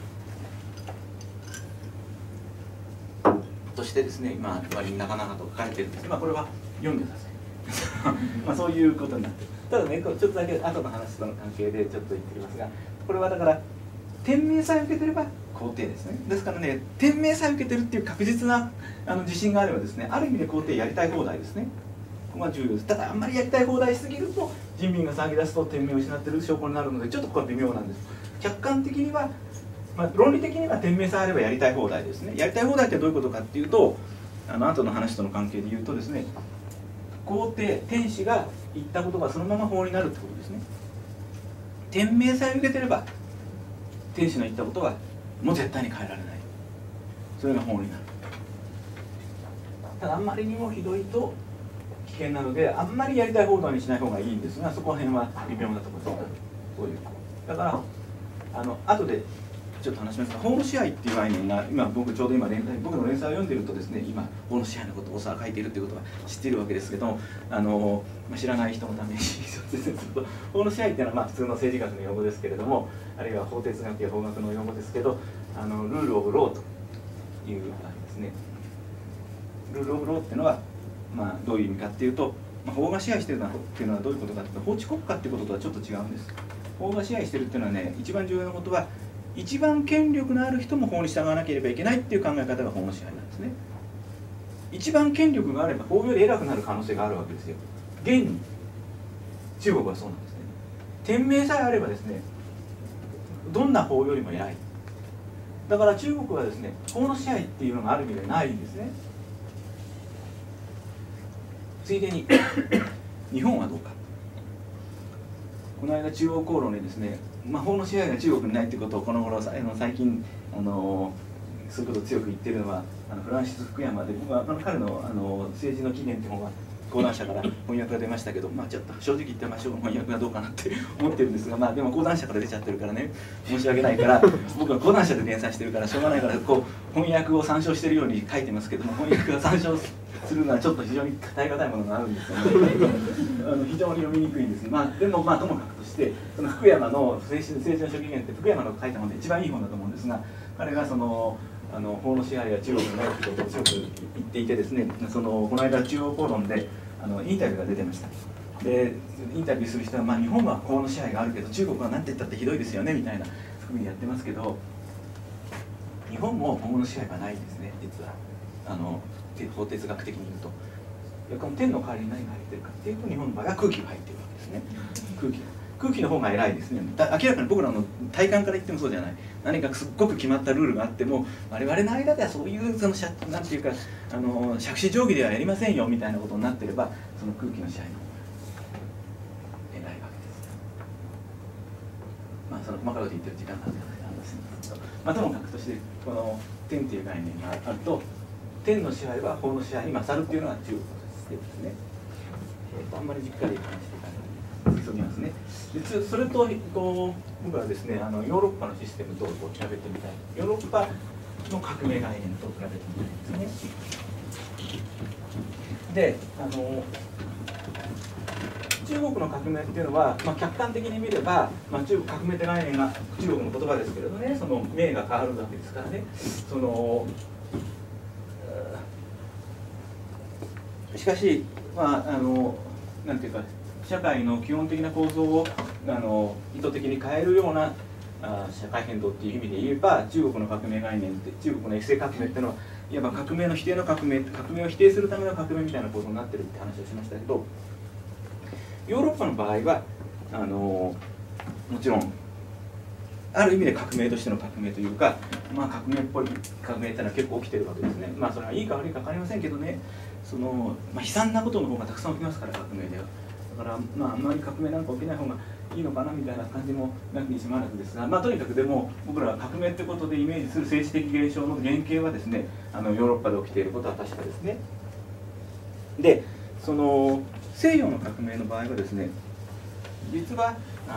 としてですね、割になかなかと書かれてるんですが、これは読んでください。そういうことになってる。ただね、ちょっとだけ後の話との関係でちょっと言ってきますが、これはだから天命さえ受けてれば皇帝ですね。ですからね、天命さえ受けてるっていう確実な自信があればですね、ある意味で皇帝やりたい放題ですね。ここが重要です。ただあんまりやりたい放題しすぎると人民が騒ぎ出すと天命を失っている証拠になるので、ちょっとここは微妙なんです。客観的には、論理的には天命さえあればやりたい放題ですね。やりたい放題ってどういうことかっていうと、後の話との関係で言うとですね、皇帝天子が言ったことがそのまま法になるってことですね。天命さえ受けてれば天子の言ったことはもう絶対に変えられない。 それが法になる。ただあんまりにもひどいと危険なので、あんまりやりたい放題にしない方がいいんですが、そこら辺は微妙なところです。そういうだから後でちょっと話しますが、法の支配っていう概念が今僕ちょうど僕の連載を読んでるとですね、今法の支配のことを大沢が書いているということは知っているわけですけども、知らない人のために説明すると、法の支配っていうのは普通の政治学の用語ですけれども、あるいは法哲学や法学の用語ですけど、ルール・オブ・ローというあれですね。ルール・オブ・ローっていうのは、どういう意味かっていうと、法が支配しているっていうのはどういうことかというと、法治国家っていうこととはちょっと違うんです。法が支配しているっていうのはね、一番重要なことは、一番権力のある人も法に従わなければいけないっていう考え方が法の支配なんですね。一番権力があれば法より偉くなる可能性があるわけですよ。現に中国はそうなんですね。天命さえあればですね、どんな法よりも偉い。だから中国はですね、法の支配っていうのがある意味でないんですね。ついでに日本はどうか。この間中央公論でですね、法の支配が中国にないということをこの頃最近そういうことを強く言っているのはフランシス・福山で、僕は彼の政治の起源という本は講談社から翻訳が出ましたけど、ちょっと正直言って翻訳がどうかなって思ってるんですが、でも講談社から出ちゃってるからね、申し訳ないから僕は講談社で連載してるからしょうがないから、翻訳を参照してるように書いてますけども、翻訳が参照するのはちょっと非常に耐え難いものがあるんですよね。非常に読みにくいんです。でもともかくとして、その福山の政治の諸起源って福山の書いた本で一番いい本だと思うんですが、彼が法の支配は中国のないということを強く言っていてですね、この間中央公論でインタビューが出てました。でインタビューする人は、日本は法の支配があるけど中国は何て言ったってひどいですよねみたいなふうにやってますけど、日本も法の支配がないですね、実は。法哲学的に言うと、この天の代わりに何が入ってるかっていうと、日本の場合は空気が入ってるわけですね。空気の方が偉いですね。明らかに僕らの体感から言ってもそうじゃない。何かすっごく決まったルールがあっても、我々の間ではそういうなんていうか杓子定規ではやりませんよみたいなことになっていれば、その空気の支配の偉いわけです。その細かいこと言ってる時間なんで話しますけど、ともかくとしてこの天という概念があると、天の支配は法の支配に勝るっていうのが中国のシステムですね。あんまりじっかり話していかないで急ぎますね。でそれと僕はですね、ヨーロッパのシステムと比べてみたい。ヨーロッパの革命概念と比べてみたいですね。で中国の革命っていうのは、客観的に見れば、中国革命って概念が中国の言葉ですけれどね、その命が変わるわけですからね。しかし、なんていうか、社会の基本的な構造を意図的に変えるような社会変動っていう意味で言えば、中国の革命概念って、中国のエッセイ革命っていうのは、いわば革命の否定の革命を否定するための革命みたいな構造になってるって話をしましたけど、ヨーロッパの場合はもちろんある意味で革命としての革命というか、革命っぽい革命っていうのは結構起きてるわけですね。それはいいか悪いか分かりませんけどね、悲惨なことの方がたくさん起きますから、革命では。だからあんまり革命なんか起きない方がいいのかなみたいな感じもなきにしもあらずですが、とにかくでも僕らは革命ってことでイメージする政治的現象の原型はですね、ヨーロッパで起きていることは確かですね。で西洋の革命の場合はですね、実は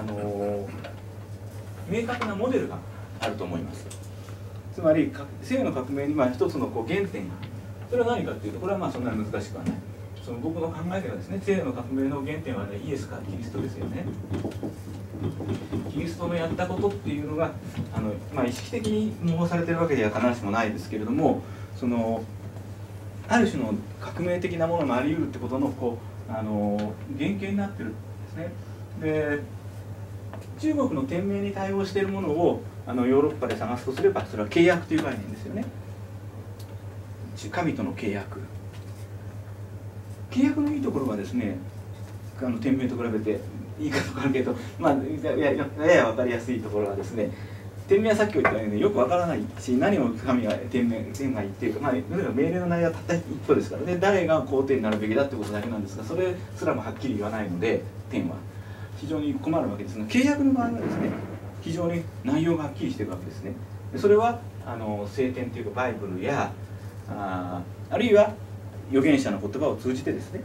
明確なモデルがあると思います。つまり西洋の革命には一つの原点が、それは何かというと、これはそんなに難しくはない。僕の考えではですね、西洋の革命の原点はね、イエスかキリストですよね。キリストのやったことっていうのが意識的に模倣されてるわけでは必ずしもないですけれども、ある種の革命的なものがあり得るってことの原型になってるんですね。で中国の天命に対応しているものをヨーロッパで探すとすれば、それは契約という概念ですよね。神との契約。契約のいいところはですね、天命と比べていいかとかあるけど、やや分かりやすいところはですね、天命はさっき言ったようによく分からないし、何を神が天が言っているか、命令の内容はたった一歩ですからね、誰が皇帝になるべきだってことだけなんですが、それすらもはっきり言わないので、天は非常に困るわけですが、契約の場合はですね、非常に内容がはっきりしているわけですね。それは聖典というかバイブルやあるいは預言者の言葉を通じてですね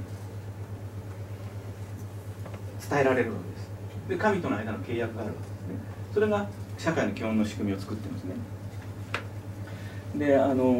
伝えられるわけです。で神との間の契約があるわけですね。それが社会の基本の仕組みを作ってますね。で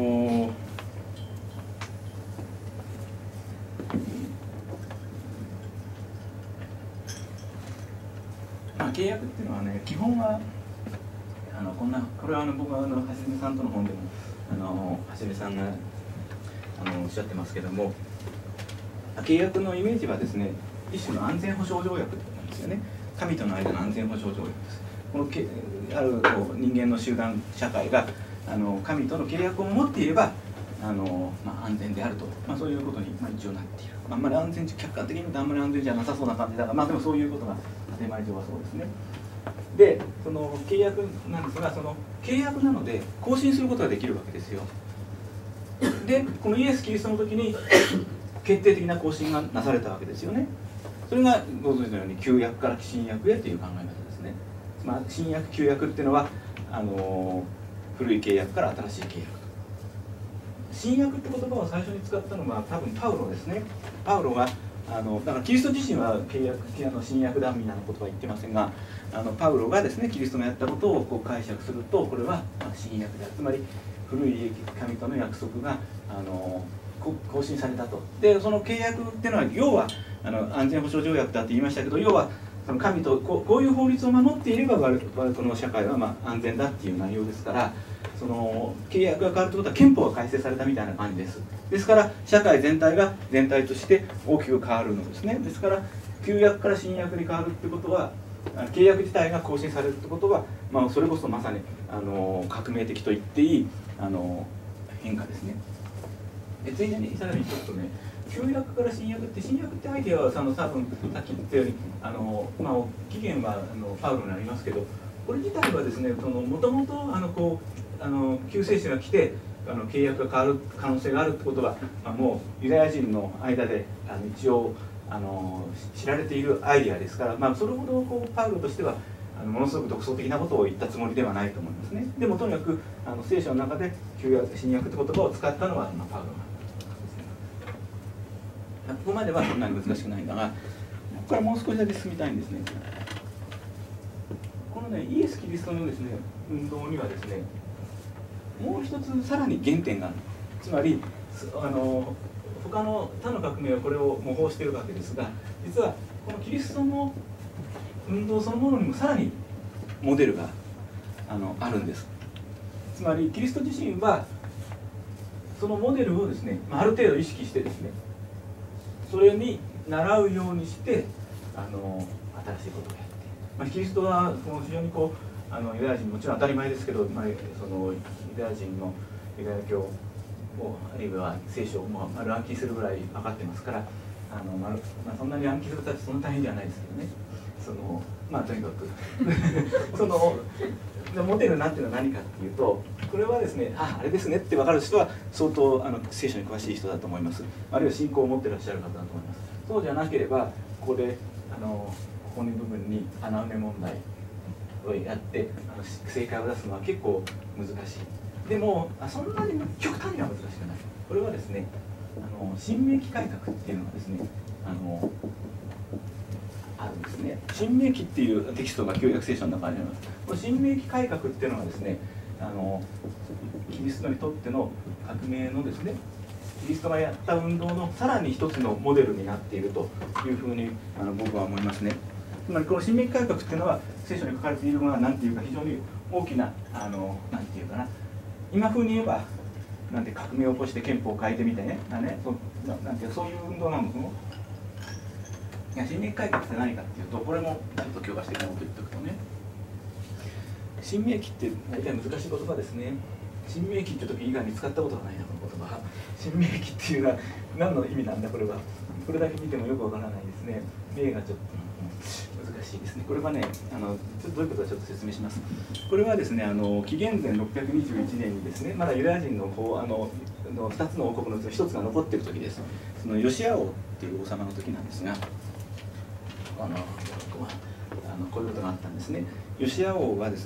契約っていうのはね、基本はこれは僕は橋爪さんとの本でも橋爪さんがおっしゃってますけども、契約のイメージはですね、一種の安全保障条約なんですよね。神との間の安全保障条約です。このある人間の集団社会が神との契約を守っていれば安全であると、そういうことに一応なっている。あんまり安全客観的に見るとあんまり安全じゃなさそうな感じだが、でもそういうことが当たり前上はそうですね。でその契約なんですが、その契約なので更新することができるわけですよ。でこのイエス・キリストの時に決定的な更新がなされたわけですよね。それがご存知のように旧約から新約へという考え方ですね。新約旧約っていうのは古い契約から新しい契約。新約って言葉を最初に使ったのは多分パウロですね。パウロがだからキリスト自身は新約だみたいな言葉は言ってませんが、パウロがですねキリストのやったことをこう解釈すると、これは新約である。つまり古い神との約束が更新されたと。でその契約っていうのは要は安全保障条約だって言いましたけど、要はその神とこういう法律を守っていればこの社会は安全だっていう内容ですから、その契約が変わるということは憲法が改正されたみたいな感じです。ですから社会全体が全体として大きく変わるのですね。ですから旧約から新約に変わるってことは、契約自体が更新されるってことは、それこそまさに革命的と言っていい変化ですね。ついでにさらにちょっとね、旧約から新約って、新約ってアイデアは多分さっき言ったように起源はパウロになりますけど、これ自体はですね、もともと救世主が来て契約が変わる可能性があるってことは、もうユダヤ人の間で一応知られているアイデアですから、それほどパウロとしてはものすごく独創的なことを言ったつもりではないと思いますね。でもとにかく聖書の中で旧約新約って言葉を使ったのはパウロなんだと思いますね。ここまではそんなに難しくないんだが、ここからもう少しだけ進みたいんですね。このねイエス・キリストのですね運動にはですね、もう一つさらに原点がある。つまり他の他の革命はこれを模倣しているわけですが、実はこのキリストの運動そのものにもさらにモデルがあるんです。つまりキリスト自身はそのモデルをですね、ある程度意識してですね、それに習うようにして新しいことをやって、キリストは非常にユダヤ人もちろん当たり前ですけど、そのユダヤ人のユダヤ教をあるいは聖書を丸暗記するぐらい分かってますから、そんなに暗記するたちそんな大変ではないですけどね。とにかくそのモデルなんていうのは何かっていうと、これはですね、あれですねって分かる人は相当聖書に詳しい人だと思います。あるいは信仰を持っていらっしゃる方だと思います。そうじゃなければここでここの部分に穴埋め問題をやって正解を出すのは結構難しい。でもそんなに極端には難しくない。これはですね新明記改革っていうのがですねあるんですね。新明記っていうテキストが旧約聖書の中にあります。この新明記改革っていうのはですねキリストにとっての革命のですね、キリストがやった運動のさらに一つのモデルになっているというふうに僕は思いますね。つまりこの新明記改革っていうのは聖書に書かれているのは何ていうか非常に大きな何ていうかな、今風に言えばなんて革命を起こして憲法を変えてみてね、なんていうそういう運動なんですね。いや新明記改革って何かっていうと、これもちょっと強化していこうと言っておくとね、新明記って大体難しい言葉ですね。新明記って時以外に使ったことがないな、この言葉。新明記っていうのは何の意味なんだこれは。これだけ見てもよくわからないですね。例がちょっと難しいですね。これはねちょっとどういうことかちょっと説明します。これはですね紀元前621年にですね、まだユダヤ人の2つの王国のうちの1つが残っている時です。そのヨシア王っていう王様の時なんですが、こういうことがあったんですね。ヨシア王はですね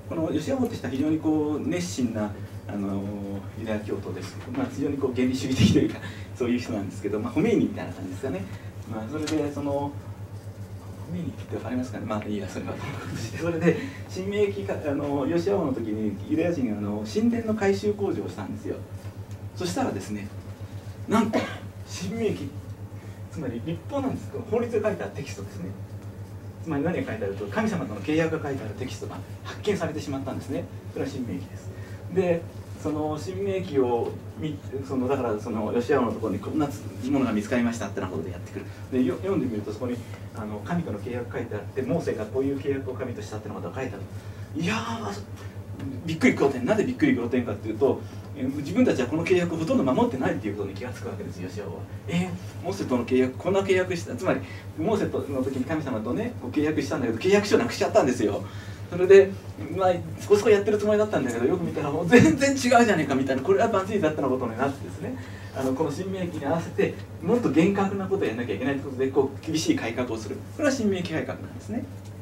この吉山としては非常にこう熱心なユダヤ教徒です。非常にこう原理主義的というかそういう人なんですけど、ホメイニみたいな感じですかね。それでホメイニって分かりますかね。いいや、それはそれで新明記吉山の時にユダヤ人が神殿の改修工事をしたんですよ。そしたらですね、なんと新明記、つまり立法なんです。法律で書いてあるテキストですね。つまり何が書いてあると、神様との契約が書いてあるテキストが発見されてしまったんですね。それは新明記です。でその新明記をだから吉山のところにこんなものが見つかりましたってなことでやってくる。で読んでみると、そこに神との契約書いてあって、モーセがこういう契約を神としたってなことが書いてある。いやー、びっくり仰天。なぜびっくり仰天かっていうと、自分たちはこの契約をほとんど守ってないっていうことに気がつくわけですよ、吉山は。モーセとの契約、こんな契約した、つまりモーセとの時に神様とね契約したんだけど、契約書なくしちゃったんですよ。それでそこそこやってるつもりだったんだけど、よく見たらもう全然違うじゃねえかみたいな、これはバツイだったのことになってですね、この新明記に合わせてもっと厳格なことをやらなきゃいけないということで、こう厳しい改革をする。これは新明記改革なんですね。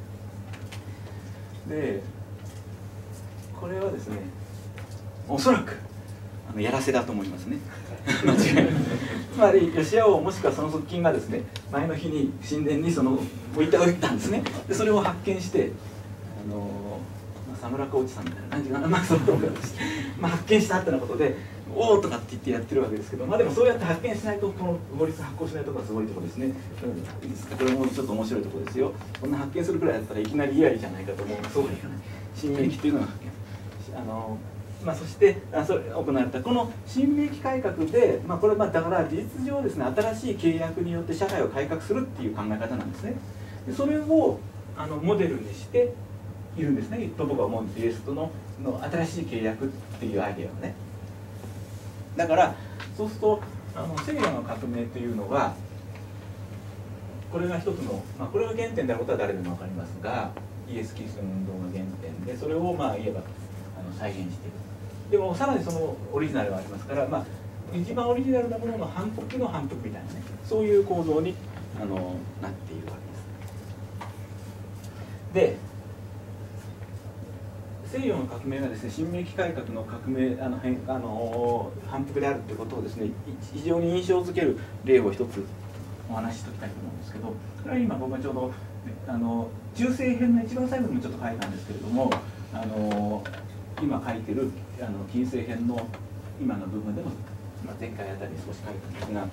でこれはですね、おそらくやらせだと思いますね。間違いない。つまり吉屋王もしくはその側近がですね、前の日に神殿に置いておいたんですね。でそれを発見して、沢村浩一さんみたいな感じかな、発見したってなことで「おお!」とかって言ってやってるわけですけど、でもそうやって発見しないと、この法律発行しないところがすごいところですね。いいですか、これもちょっと面白いところですよ。こんな発見するくらいだったらいきなりイヤリじゃないかと思うが、そうはいかない。新明記っていうのが発見。そしてそれ行われたこの新明記改革で、これだから事実上ですね、新しい契約によって社会を改革するっていう考え方なんですね。でそれをモデルにしているんですね、と僕は思うんです。イエスとの新しい契約っていうアイデアをね。だからそうすると西洋の革命というのは、これが一つの、これが原点であることは誰でも分かりますが、イエス・キリストの運動が原点で、それを言えば再現している。でもさらにそのオリジナルがありますから、一番オリジナルなものの反復の反復みたいなね、そういう構造になっているわけです。で西洋の革命がですね、新明記改革の革命反復であるということをですね、非常に印象づける例を一つお話ししておきたいと思うんですけど、これは今僕がちょうど中世編の一番最後にもちょっと書いたんですけれども、今書いてる近世編の今の部分でも、前回あたりに少し書いたんですが、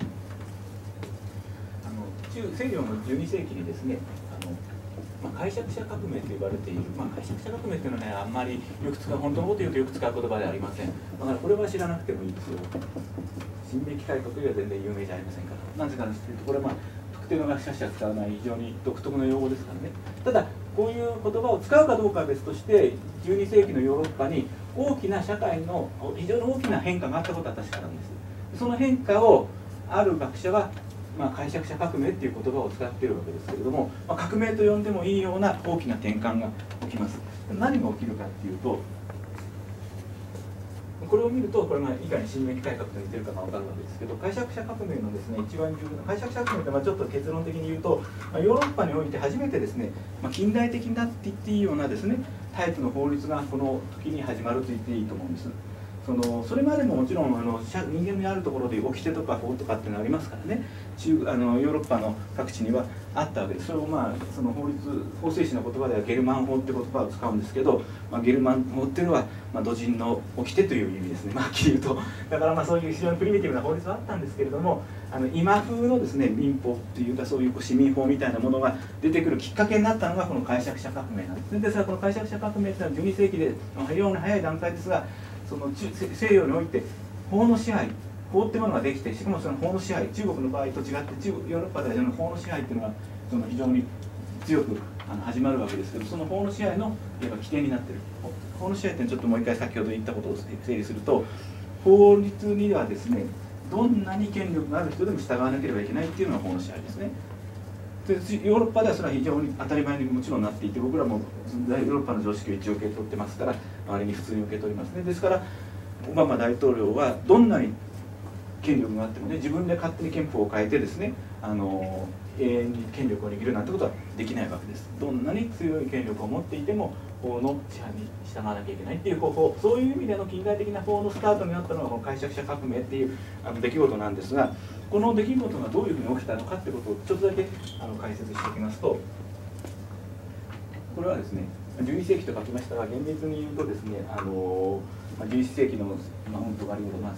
西洋の12世紀にですね、解釈者革命と言われている、解釈者革命というのはね、あんまりよく使う、本当のことを言うとよく使う言葉ではありません。だからこれは知らなくてもいいですよ。新明記改革よりは全然有名じゃありませんから。なぜかというと、これは特定の学者しか使わない非常に独特の用語ですからね。ただこういう言葉を使うかどうかは別として、12世紀のヨーロッパに大きな社会の非常に大きな変化があったことは確かなんです。その変化をある学者は解釈者革命っていう言葉を使っているわけですけれども、革命と呼んでもいいような大きな転換が起きます。何が起きるかっていうと、これを見ると、これがいかに新明記改革と似てるかが分かるわけですけど、解釈者革命のですね、一番重要な解釈者革命ってちょっと結論的に言うと、ヨーロッパにおいて初めてですね、近代的なって言っていいようなですね、タイプの法律がこの時に始まると言っていいと思うんです。それまでももちろん人間のあるところで掟とか法とかっていうのがありますからね、ヨーロッパの各地にはあったわけです。それをその法制史の言葉ではゲルマン法って言葉を使うんですけど、ゲルマン法っていうのは土人の掟という意味ですね、はっきり言うと。だからそういう非常にプリミティブな法律はあったんですけれども、今風のですね民法っていうか、そういう市民法みたいなものが出てくるきっかけになったのがこの解釈者革命なんですね。ですからこの解釈者革命っていうのは12世紀で非常に早い段階ですが、西洋において法の支配、法っていうものができて、しかもその法の支配、中国の場合と違ってヨーロッパでは法の支配っていうのは非常に強く始まるわけですけど、その法の支配の起点になっている。法の支配っていうのはちょっともう一回先ほど言ったことを整理すると、法律にはですね、どんなに権力がある人でも従わなければいけないっていうのが法の支配ですね。でヨーロッパではそれは非常に当たり前にもちろんなっていて、僕らもヨーロッパの常識を一応受け取ってますから、周りに普通に受け取りますね。ですからオバマ大統領はどんなに権力があってもね、自分で勝手に憲法を変えてですね、永遠に権力を握るなんてことはできないわけです。どんなに強い権力を持っていても、 法の支配に従わなきゃいけないっていう方法、そういう意味での近代的な法のスタートになったのがこの解釈者革命っていう出来事なんですが、この出来事がどういうふうに起きたのかってことをちょっとだけ解説しておきますと、これはですね11世紀と書きましたが、厳密に言うとですね11世紀の本当があるような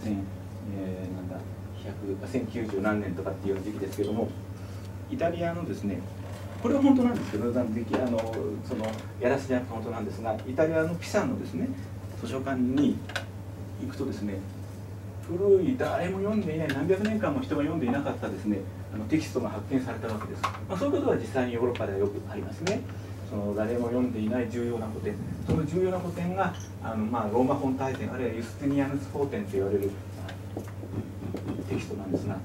1090何年とかっていう時期ですけども、イタリアのですね、これは本当なんですけど、そのやらせじゃなくて本当なんですが、イタリアのピサのですね図書館に行くとですね、古い誰も読んでいない、何百年間も人が読んでいなかったですねテキストが発見されたわけです。そういうことは実際にヨーロッパではよくありますね。その誰も読んでいない重要な古典、その重要な古典がローマ本大典、あるいはユスティニアヌス法典と言われるテキストなんですが、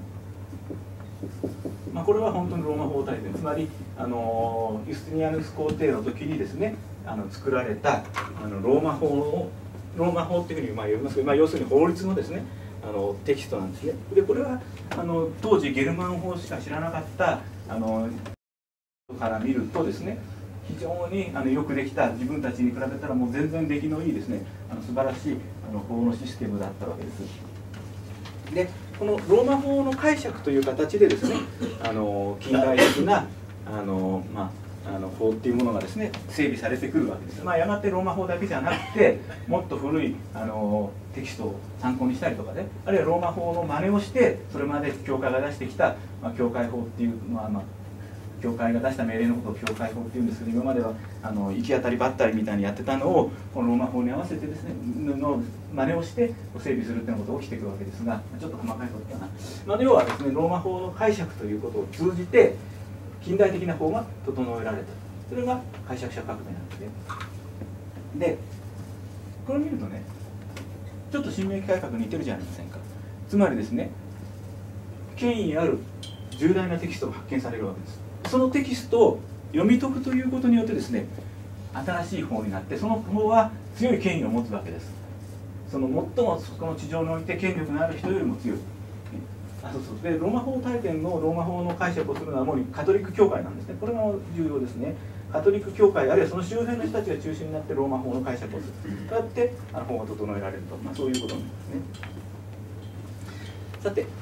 これは本当にローマ法大典、つまりユスティニアヌス皇帝の時にですね作られたローマ法っていうふうに呼びますけど、要するに法律のですねテキストなんですね。でこれは当時ゲルマン法しか知らなかったから見るとですね、非常によくできた、自分たちに比べたらもう全然出来のいいですね素晴らしい法のシステムだったわけです。でこのローマ法の解釈という形でですね近代的な法っていうものがですね整備されてくるわけです。やがてローマ法だけじゃなくて、もっと古いテキストを参考にしたりとかね、あるいはローマ法の真似をしてそれまで教会が出してきた、教会法っていうのは教会が出した命令のことを教会法っていうんですけど、今までは行き当たりばったりみたいにやってたのをこのローマ法に合わせてですねの真似をして整備するっていうことが起きてくるわけですが、ちょっと細かいことかな。要はですねローマ法の解釈ということを通じて近代的な法が整えられた、それが解釈者革命なんですね。でこれを見るとね、ちょっと新明記改革に似てるじゃありませんか。つまりですね、権威ある重大なテキストが発見されるわけです。そのテキストを読み解くということによってですね、新しい法になって、その法は強い権威を持つわけです。最もこの地上において権力のある人よりも強い。でローマ法大典のローマ法の解釈をするのはもうカトリック教会なんですね。これが重要ですね。カトリック教会あるいはその周辺の人たちが中心になってローマ法の解釈をする。そうやって法が整えられると、そういうことなんですね。さて、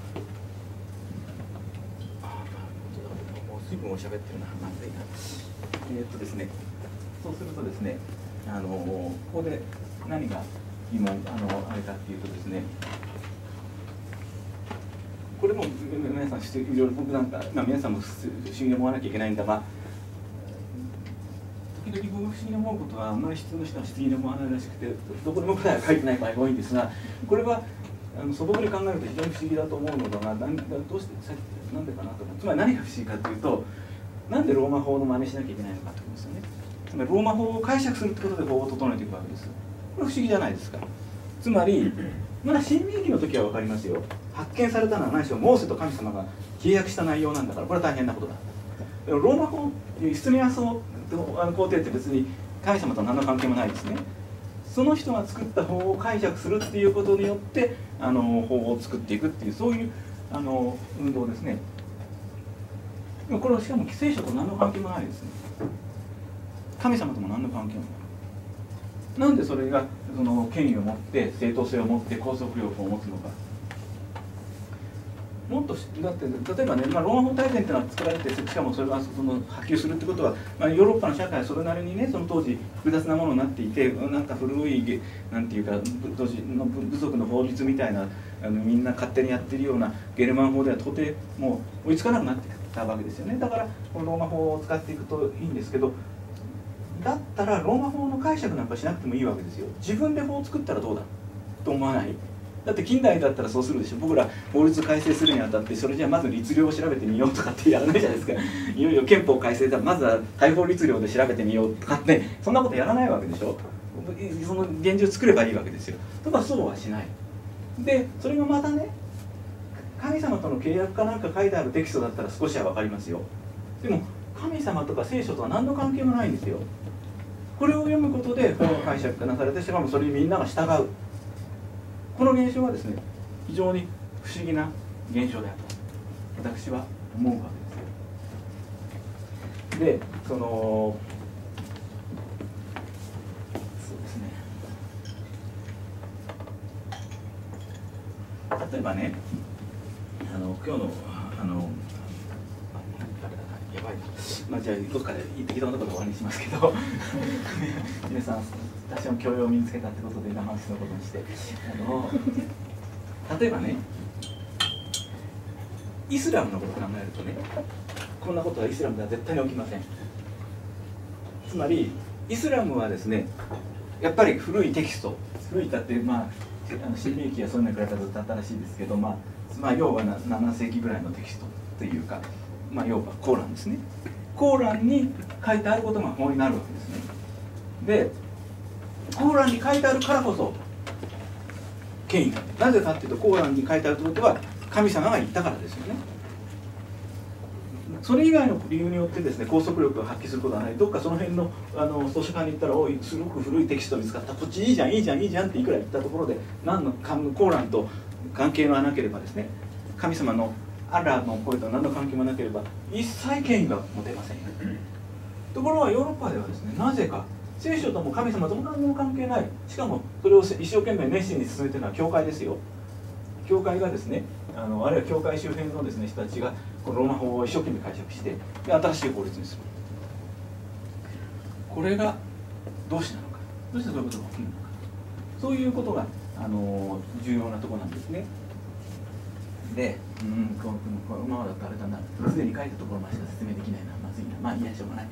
随分おしゃべってるな、まずいな。ですね、そうするとですね、ここで何が疑問あれかっていうとですね、これも皆さんいろいろ僕なんか、皆さんも不思議に思わなきゃいけないんだが、時々僕が不思議に思うことはあんまり普通の人は不思議に思わないらしくて、どこにも答えが書いてない場合が多いんですが、これは素朴に考えると非常に不思議だと思うのだが、どうしてなんでかなと思う。つまり何が不思議かというと、なんでローマ法の真似しなきゃいけないのかということですよね。つまりローマ法を解釈するってことで法を整えていくわけです。これ不思議じゃないですか。つまりまだ新明記の時は分かりますよ。発見されたのは何しろモーセと神様が契約した内容なんだから、これは大変なことだ。でもローマ法、ユスティニアス皇帝って別に神様と何の関係もないですね。その人が作った法を解釈するっていうことによって法を作っていくっていう、そういう運動ですね。でもこれはしかも聖書と何の関係もないですね。神様とも何の関係もない。なんでそれがその権威を持って正当性を持って拘束力を持つのか。もっとだって例えばね、ローマ法大典っていうのは作られて、しかもそれが波及するってことは、ヨーロッパの社会はそれなりにね、その当時複雑なものになっていて、なんか古いなんていうか当時の部族の法律みたいなみんな勝手にやってるようなゲルマン法では到底もう追いつかなくなってきたわけですよね。だからこのローマ法を使っていくといいんですけど、だったらローマ法の解釈なんかしなくてもいいわけですよ。自分で法を作ったらどうだと思わない？だって近代だったらそうするでしょ。僕ら法律改正するにあたって、それじゃあまず律令を調べてみようとかってやらないじゃないですか。いよいよ憲法改正だ、まずは大法律令で調べてみようとかって、そんなことやらないわけでしょ。その現状を作ればいいわけですよ。とかそうはしない。でそれがまたね、神様との契約かなんか書いてあるテキストだったら少しは分かりますよ。でも神様とか聖書とは何の関係もないんですよ。これを読むことで法の解釈がなされて、しかもそれにみんなが従う。この現象はですね、非常に不思議な現象であると私は思うわけです。で、 例えばね、今日のやばいな、まあ、じゃあどっかで適当なところで終わりにしますけど皆さん私の教養を身につけたってことで生話のことにして例えばね、イスラムのことを考えるとね、こんなことはイスラムでは絶対に起きません。つまりイスラムはですね、やっぱり古いテキスト、古いだってまあ新明記はそういうのに比べたらずっと新しいですけど、まあ要は7世紀ぐらいのテキストというか、まあ要はコーランですね。コーランに書いてあることが法になるわけですね。で、コーランに書いてあるからこそ権威が、なぜかっていうと、コーランに書いてあるということは神様が言ったからですよね。それ以外の理由によってですね、拘束力を発揮することはない。どっかその辺の図書館に行ったら、おい、すごく古いテキスト見つかった、こっちいいじゃんいいじゃんいいじゃんっていくら言ったところで、何のコーランと関係がなければですね、神様のアラーの声と何の関係もなければ一切権威が持てません。ところがヨーロッパではですね、なぜか聖書とも神様とも何も関係ない、しかもそれを一生懸命熱心に進めているのは教会ですよ。教会がですね、あるいは教会周辺のですね、人たちがこのローマ法を一生懸命解釈して、で新しい法律にする。これがどうしてなのか、どうしてそういうことが起きるのか、そういうことが重要なところなんですね。で、このままだとあれだな、すでに書いたところまでしか説明できないな、まずいな、まあいいや、しょうがない。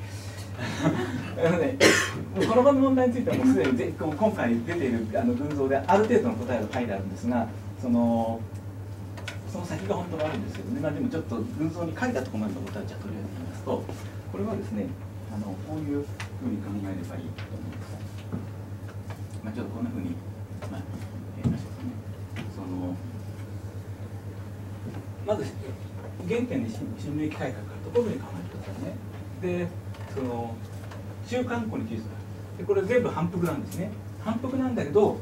この問題についてはもうすでに今回出ている群像である程度の答えが書いてあるんですが、その先が本当はあるんですけどね、まあ、でもちょっと群像に書いたところまでの答えをじゃあとりあえず言いますと、これはですね、こういうふうに考えればいいと思います。まあ、ちょっとこんなふうに、まあ、やりましょうかね。まず原点に新明記改革からところに考えてくださいね。で、中間古に記述がある。で、これ全部反復なんですね。反復なんだけど、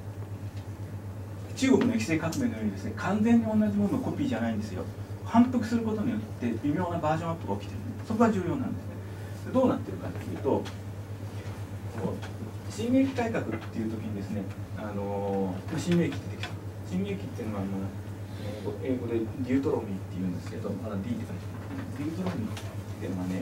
中国の液政革命のようにですね、完全に同じもののコピーじゃないんですよ。反復することによって微妙なバージョンアップが起きてる。そこが重要なんですね。で、どうなってるかというと、新明記改革っていう時にですね、新明記ってできた。新明記っていうのは英語でデュートロミーって言うんですけど、まだ D って書いてある。デュートロミーっていうのはね、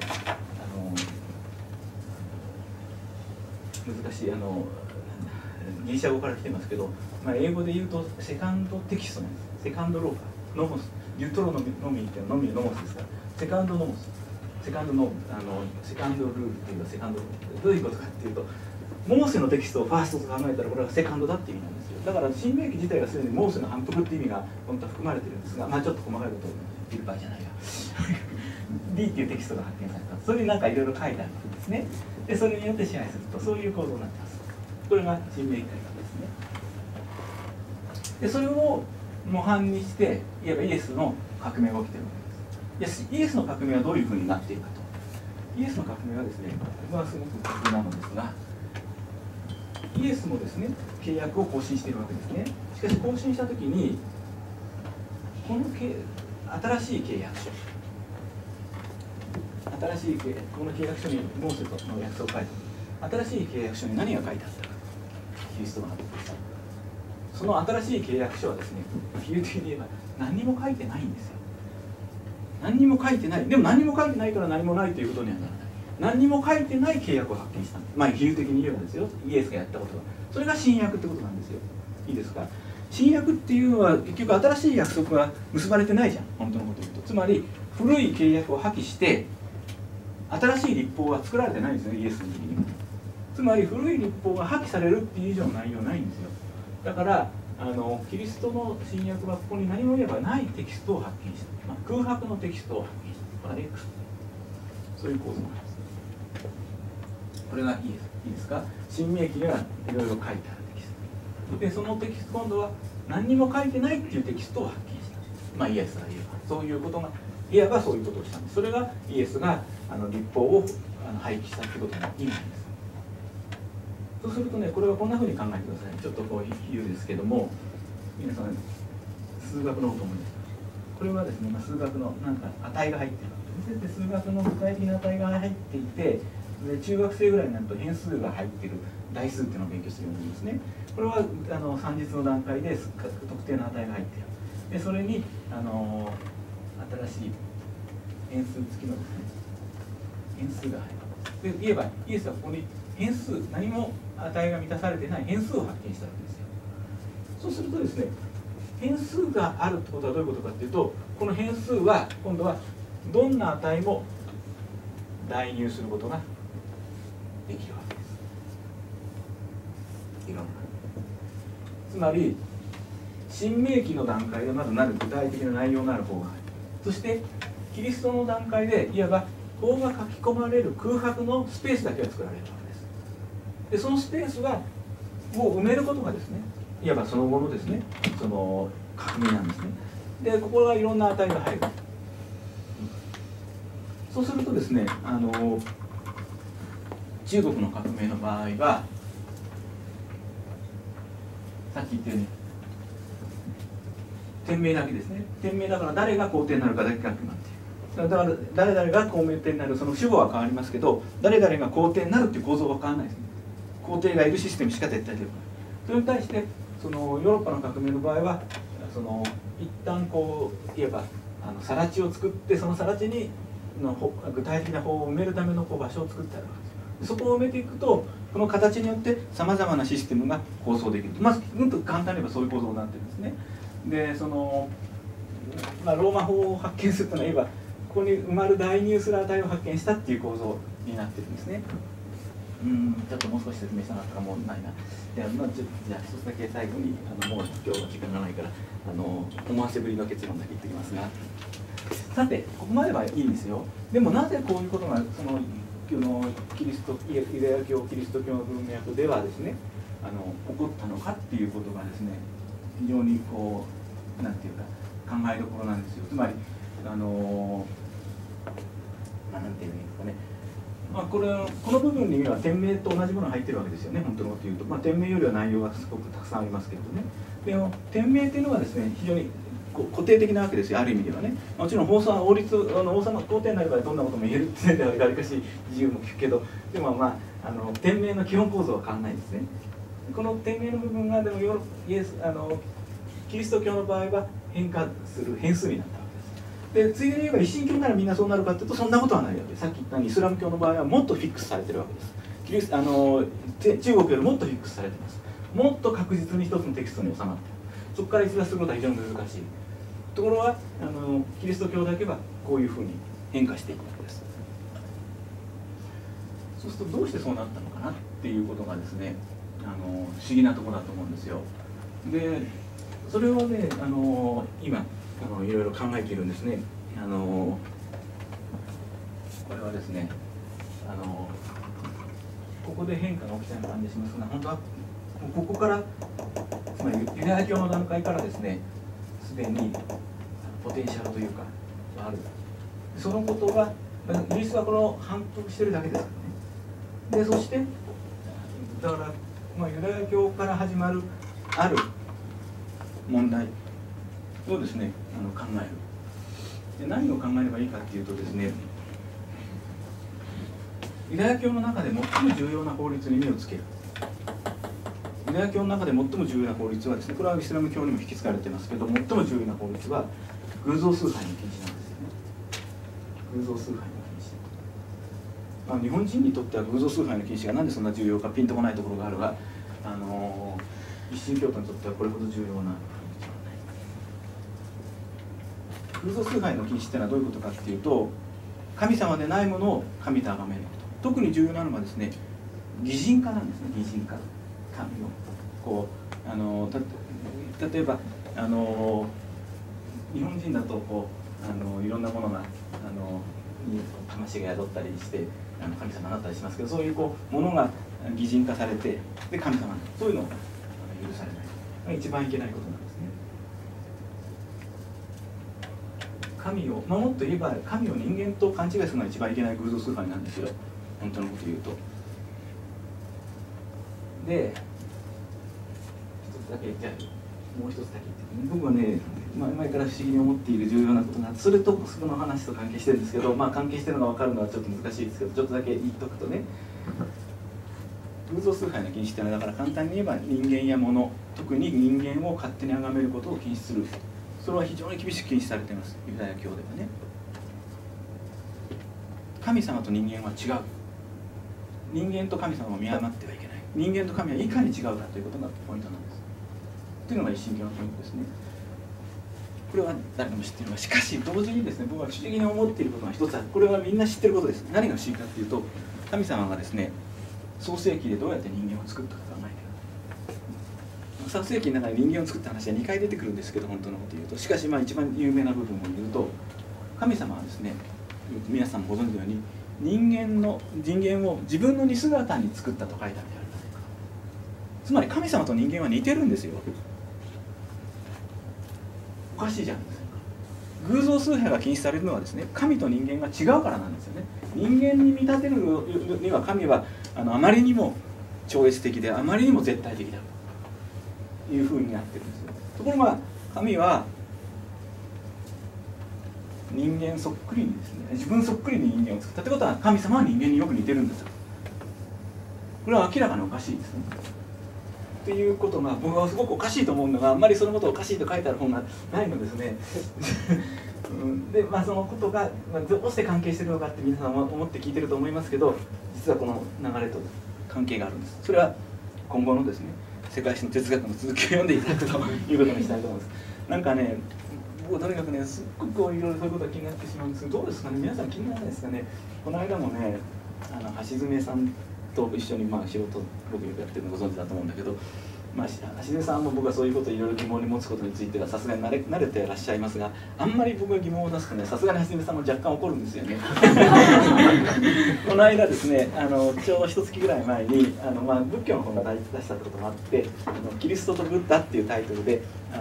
難しいギリシャ語から来てますけど、まあ、英語で言うとセカンドテキストなんです。セカンドローカー、ノモス、デュートロノミーっていうのはノミーノモスですから、セカンドノモス、セカンドルールっていうのはセカンドロー、どういうことかっていうと、モーセのテキストをファーストと考えたらこれはセカンドだっていう意味なんですよ。だから新明記自体がすでにモーセの反復っていう意味が本当は含まれてるんですが、まあちょっと細かいことを言ってる場合じゃないよD っていうテキストが発見された。それになんかいろいろ書いてあるんですね。でそれによって支配すると、そういう構造になってます。これが新明記改革ですね。でそれを模範にしていわばイエスの革命が起きてるわけです。イエスの革命はどういうふうになっているかと。イエスの革命はですね、これはすごく特殊なのですが、イエスもですね、契約を更新しているわけですね。しかし更新したときに、この新しい契約書、この契約書にモーセとの約束を書いてある。新しい契約書に何が書いてあったか、キリストの発表です。その新しい契約書はですね、比喩的に言えば何にも書いてないんですよ。何にも書いてない。でも何にも書いてないから何もないということにはならない。何にも書いてない契約を発見したんです。まあ比喩的に言えばですよ、イエスがやったことは。それが新約ってことなんですよ。いいですか。新約っていうのは結局新しい約束が結ばれてないじゃん、本当のことを言うと。つまり古い契約を破棄して新しい立法は作られてないんですよ、イエスの時に。つまり古い立法が破棄されるっていう以上の内容ないんですよ。だからキリストの新約はここに何も言えばないテキストを発見した、まあ、空白のテキストを発見した。これは X、 そういう構造なんです。これがいいですか。新明記にはいろいろ書いてあるテキストで、そのテキスト今度は何にも書いてないっていうテキストを発見した。まあイエスが言えばそういうことが、いわばそういうことをしたんです。それがイエスが立法を廃棄したってことの意味なんです。そうするとね、これはこんなふうに考えてください。ちょっとこう言うんですけども、皆さん数学のこと思い出した。これはですね、数学のなんか値が入ってる。で数学の具体的な値が入っていて、で中学生ぐらいになると変数が入っている代数っていうのを勉強するようになりますね。これは算術の段階で特定の値が入っている。 でそれに、新しい変数付きのですね、変数が入る。で言えばイエスはここに変数、何も値が満たされてない変数を発見したわけですよ。そうするとですね、変数があるってことはどういうことかっていうと、この変数は今度はどんな値も代入することができるわけです。いろんな。つまり新明記の段階でまずなる具体的な内容のある方が入る。そしてキリストの段階でいわば法が書き込まれる空白のスペースだけが作られるわけです。でそのスペースはを埋めることがですね、いわばその後のですね、その革命なんですね。でここがいろんな値が入る。そうするとですね、中国の革命の場合はさっき言ったように店名だけですね。店名だから誰が皇帝になるかだけが決まっている。だから誰々が皇帝になる、その主語は変わりますけど、誰々が皇帝になるっていう構造は変わらないですね。皇帝がいるシステムしか絶対出てこない。それに対してそのヨーロッパの革命の場合はその一旦こういわば更地を作って、その更地に具体的な法を埋めるための場所を作ってあるわけです。そこを埋めていくとこの形によってさまざまなシステムが構想できる。まずうんと簡単に言えばそういう構造になってるんですね。でその、ローマ法を発見するというのは、いわばここに埋まる代入する値を発見したっていう構造になってるんですね。ちょっともう少し説明したかったらもうないな。じゃあ一つだけ最後にもう今日は時間がないから思わせぶりの結論だけ言っておきますが、さてここまではいいんですよ。でもなぜこういうことがそのキリストユダヤ教キリスト教の文脈ではですね起こったのかっていうことがですね、非常にこうなんていうか考えどころなんですよ。つまりなんていうんですかね、この部分には店名と同じものが入ってるわけですよね。本当のこと言うと、店名よりは内容がすごくたくさんありますけどね。でも店名っていうのはですね、非常に固定的なわけですよ、ある意味ではね。もちろん法律王様皇帝になる場合どんなことも言えるっていうのでわりかし自由も聞くけど、でも店名の基本構造は変わらないですね。この店名の部分がでもキリスト教の場合は変化する変数になったわけです。でついでに言えば一神教ならみんなそうなるかというとそんなことはないわけです。さっき言ったようにイスラム教の場合はもっとフィックスされてるわけです。中国よりもっとフィックスされてます。もっと確実に一つのテキストに収まっている。そこから逸脱することは非常に難しい。ところがキリスト教だけはこういうふうに変化していくわけです。そうするとどうしてそうなったのかなっていうことがですね、不思議なところだと思うんですよ。でそれをね今いろいろ考えているんですね。これはですねここで変化が起きたような感じしますが、本当はここからつまりユダヤ教の段階からですね、すでにポテンシャルというかある。そのことがイギリスはこの反復してるだけですからね。でそしてだからユダヤ教から始まるある問題をですね考える。で何を考えればいいかっていうとですね、ユダヤ教の中で最も重要な法律に目をつける。ユダヤ教の中で最も重要な法律はですね、これはイスラム教にも引き継がれてますけど、最も重要な法律は偶像崇拝の禁止なんですよね。偶像崇拝の禁止。日本人にとっては偶像崇拝の禁止がなんでそんな重要かピンとこないところがあるが、一神教徒にとってはこれほど重要な偶像崇拝の禁止っていうのはどういうことかっていうと、神様でないものを神と崇めること。特に重要なのはですね、擬人化なんですね。擬人化、神のこう例えば日本人だとこういろんなものがに魂が宿ったりして神様になったりしますけど、そういうものが擬人化されてで神様にそういうのを許されない。一番いけないことなんですね。神をもっと言えば神を人間と勘違いするのが一番いけない偶像崇拝なんですよ、本当のこと言うと。で一つだけじゃあもう一つだけ僕はね前から不思議に思っている重要なことがあって、それとその話と関係してるんですけど、関係してるのが分かるのはちょっと難しいですけど、ちょっとだけ言っとくとね、偶像崇拝の禁止っていうのはだから簡単に言えば人間や物、特に人間を勝手に崇めることを禁止する、 それは非常に厳しく禁止されています。ユダヤ教ではね。神様と人間は違う。人間と神様を見誤ってはいけない。人間と神はいかに違うかということがポイントなんです。というのが一神教のポイントですね。これは誰でも知っているが、しかし同時にですね、僕は不思議に思っていることが一つある。これはみんな知っていることです。何が不思議かというと、神様がですね、創世記でどうやって人間を作ったか考えている。創世記の中で人間を作った話は2回出てくるんですけど、本当のことを言うと、しかし一番有名な部分を言うと、神様はですね、皆さんもご存知のように人間を自分の似姿に作ったと書いてあるである。つまり神様と人間は似てるんですよ。おかしいじゃないですか。偶像崇拝が禁止されるのはですね、神と人間が違うからなんですよね。人間に見立てるには神はあまりにも超越的であまりにも絶対的だというふうになってるんですよ。ところが神は人間そっくりにですね、自分そっくりに人間を作ったってことは、神様は人間によく似てるんですよ。これは明らかにおかしいですね。っていうことが僕はすごくおかしいと思うのが、あんまりそのことをおかしいと書いてある本がないのですね。で、そのことがどうして関係してるのかって皆さん思って聞いてると思いますけど、実はこの流れと関係があるんです。それは今後のですね、世界史の哲学の続きを読んでいただくということにしたいと思います。なんかね、僕とにかくね、すっごくいろいろそういうことが気になってしまうんですけど、どうですかね、皆さん気にならないですかね。この間もね、橋爪さんと一緒に仕事僕よくやってるのご存知だと思うんだけど、橋爪さんも僕はそういうことをいろいろ疑問に持つことについてはさすがに慣れていらっしゃいますが、あんまり僕が疑問を出すとね、さすがに橋爪さんも若干怒るんですよね。この間ですね、ちょうど1月ぐらい前に仏教の本が出したこともあって「キリストとブッダ」っていうタイトルで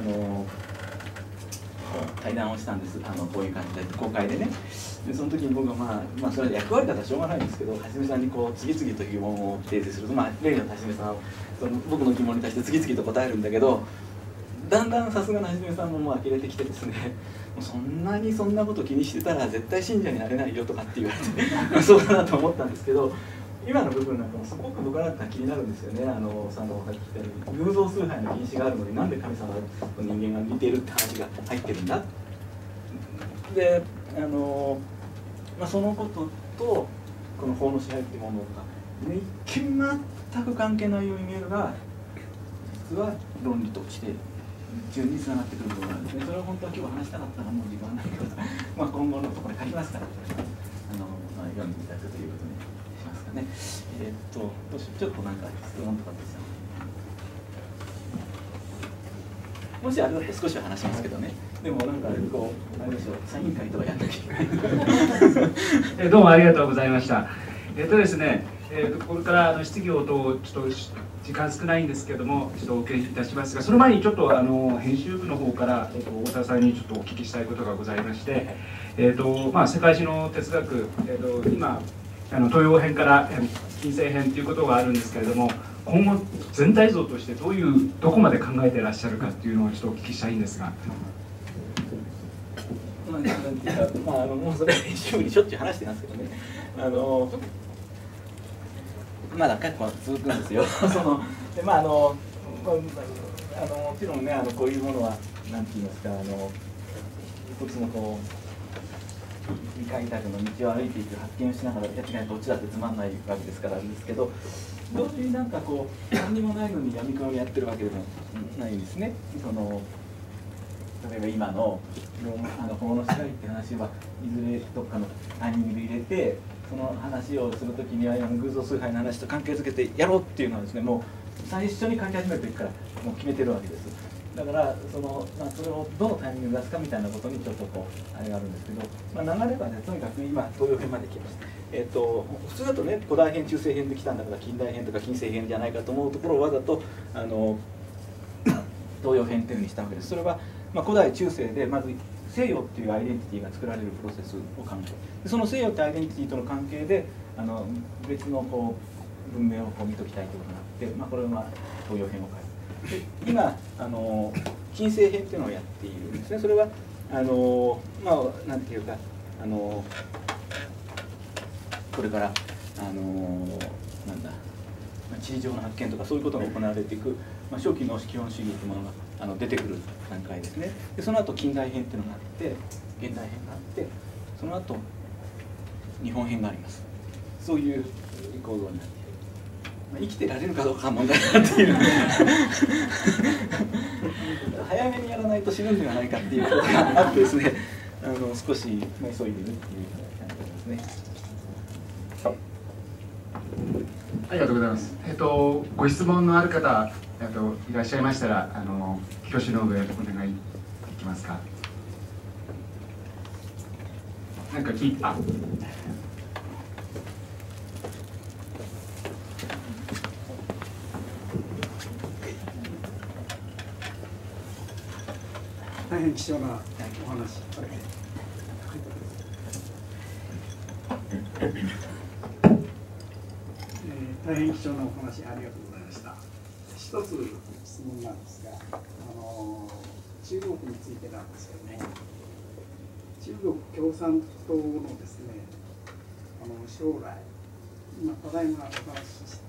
対談をしたんです。こういう感じで公開でね。でその時に僕はそれは役割だったらしょうがないんですけど、橋爪さんに次々と疑問を提示すると、例の橋爪さんは僕の疑問に対して次々と答えるんだけど、だんだんさすがの橋爪さんも呆れてきてですね、そんなこと気にしてたら絶対信者になれないよとかって言われてそうだなと思ったんですけど、今の部分なんかもすごく僕なんか気になるんですよね。さっき言ったように偶像崇拝の禁止があるのに、なんで神様と人間が似ているって話が入ってるんだ。でそのこととこの法の支配っていうものが一見全く関係ないように見えるが、実は論理として順につながってくる部分なんですね。それは本当は今日話したかったらもう時間ないけど今後のところに書きますから、読んでいただくということにしますかね。どうしよう、ちょっとなんか質問とかでしたもしあれだと少しは話しますけどね。でもなんかあれでしょう、サイン会とかやんなきゃいけない。 どうもありがとうございました。ですね、これから質疑応答ちょっと時間少ないんですけども、ちょっとお受けいたしますが、その前にちょっと編集部の方から、太田さんにちょっとお聞きしたいことがございまして、世界史の哲学、今東洋編から近世編ということがあるんですけれども、今後全体像としてどこまで考えていらっしゃるかっていうのをちょっとお聞きしたいんですが。 もうそれは編集部にしょっちゅう話してますけどね、まだ結構続くんですよ。もちろんね、こういうものは何て言いますか、一つの未開拓の道を歩いていく発見をしながら、どっちだってつまんないわけですからあるんですけど、同時に何にもないのに闇雲をやってるわけでもないんですね。例えば今の法の支配って話はいずれどっかのタイミングで入れて、その話をするときには偶像崇拝の話と関係づけてやろうっていうのはですね、もう最初に書き始める時からもう決めてるわけです。だからそれをどのタイミングで出すかみたいなことにちょっとあれがあるんですけど、流れはね、とにかく今東洋編まで来ました。普通だとね、古代編中世編で来たんだから近代編とか近世編じゃないかと思うところをわざと東洋編っていうふうにしたわけです。それは古代中世でまず西洋っていうアイデンティティが作られるプロセスを考え、その西洋ってアイデンティティとの関係で別の文明を見ときたいということがあって、これは東洋編を書いて、今近世編っていうのをやっているんですね。それはなんていうかこれから地理上の発見とかそういうことが行われていく初期の基本主義というものが出てくる段階ですね。でその後近代編っていうのがあって現代編があってその後日本編があります。そういう構造になっている。生きてられるかどうかは問題だっていう早めにやらないと死ぬんではないかっていうことがあってですね少し急いでるっていう感じですね。 ありがとうございます。ご質問のある方いらっしゃいましたら挙手の上お願いできますか。なんか大変貴重なお話。大変貴重なお話ありがとうございました。一つ質問なんですが、中国についてなんですけども、中国共産党のですね、将来、今ただいまお話しした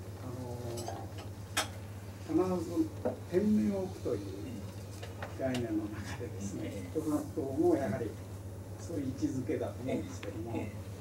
必ず天命を置くという概念の中でですね、共産党もやはりそういう位置づけだと思うんですけども、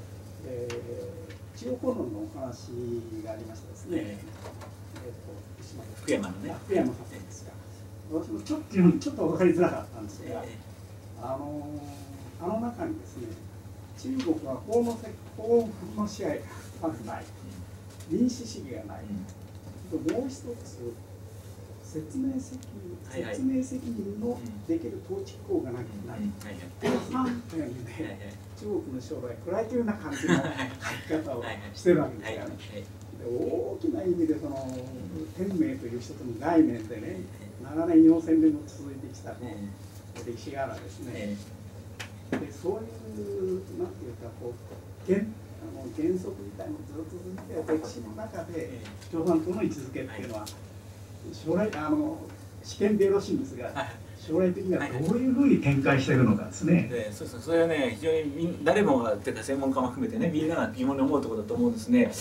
中国論のお話がありましたですね。 福山のね。 福山さんですが、私もちょっと分かりづらかったんですが、あの中にですね、中国は法の支配がない、民主主義がない、もう一つ説明責任のできる統治機構がなくなる。この3点で中国の将来暗いというような感じの書き方をしてるわけですよね。大きな意味でその天命という一つの概念でね、長年4000年も続いてきた歴史があるわけですね。でそういうなんていうかこう原則みたいなのずっと続いて歴史の中で共産党の位置づけっていうのは将来試験でよろしいんですが、将来的にはどういうふうに展開しているのかですね。 そうそれはね、非常に誰もがというか専門家も含めてね、みんなが疑問に思うところだと思うんですね。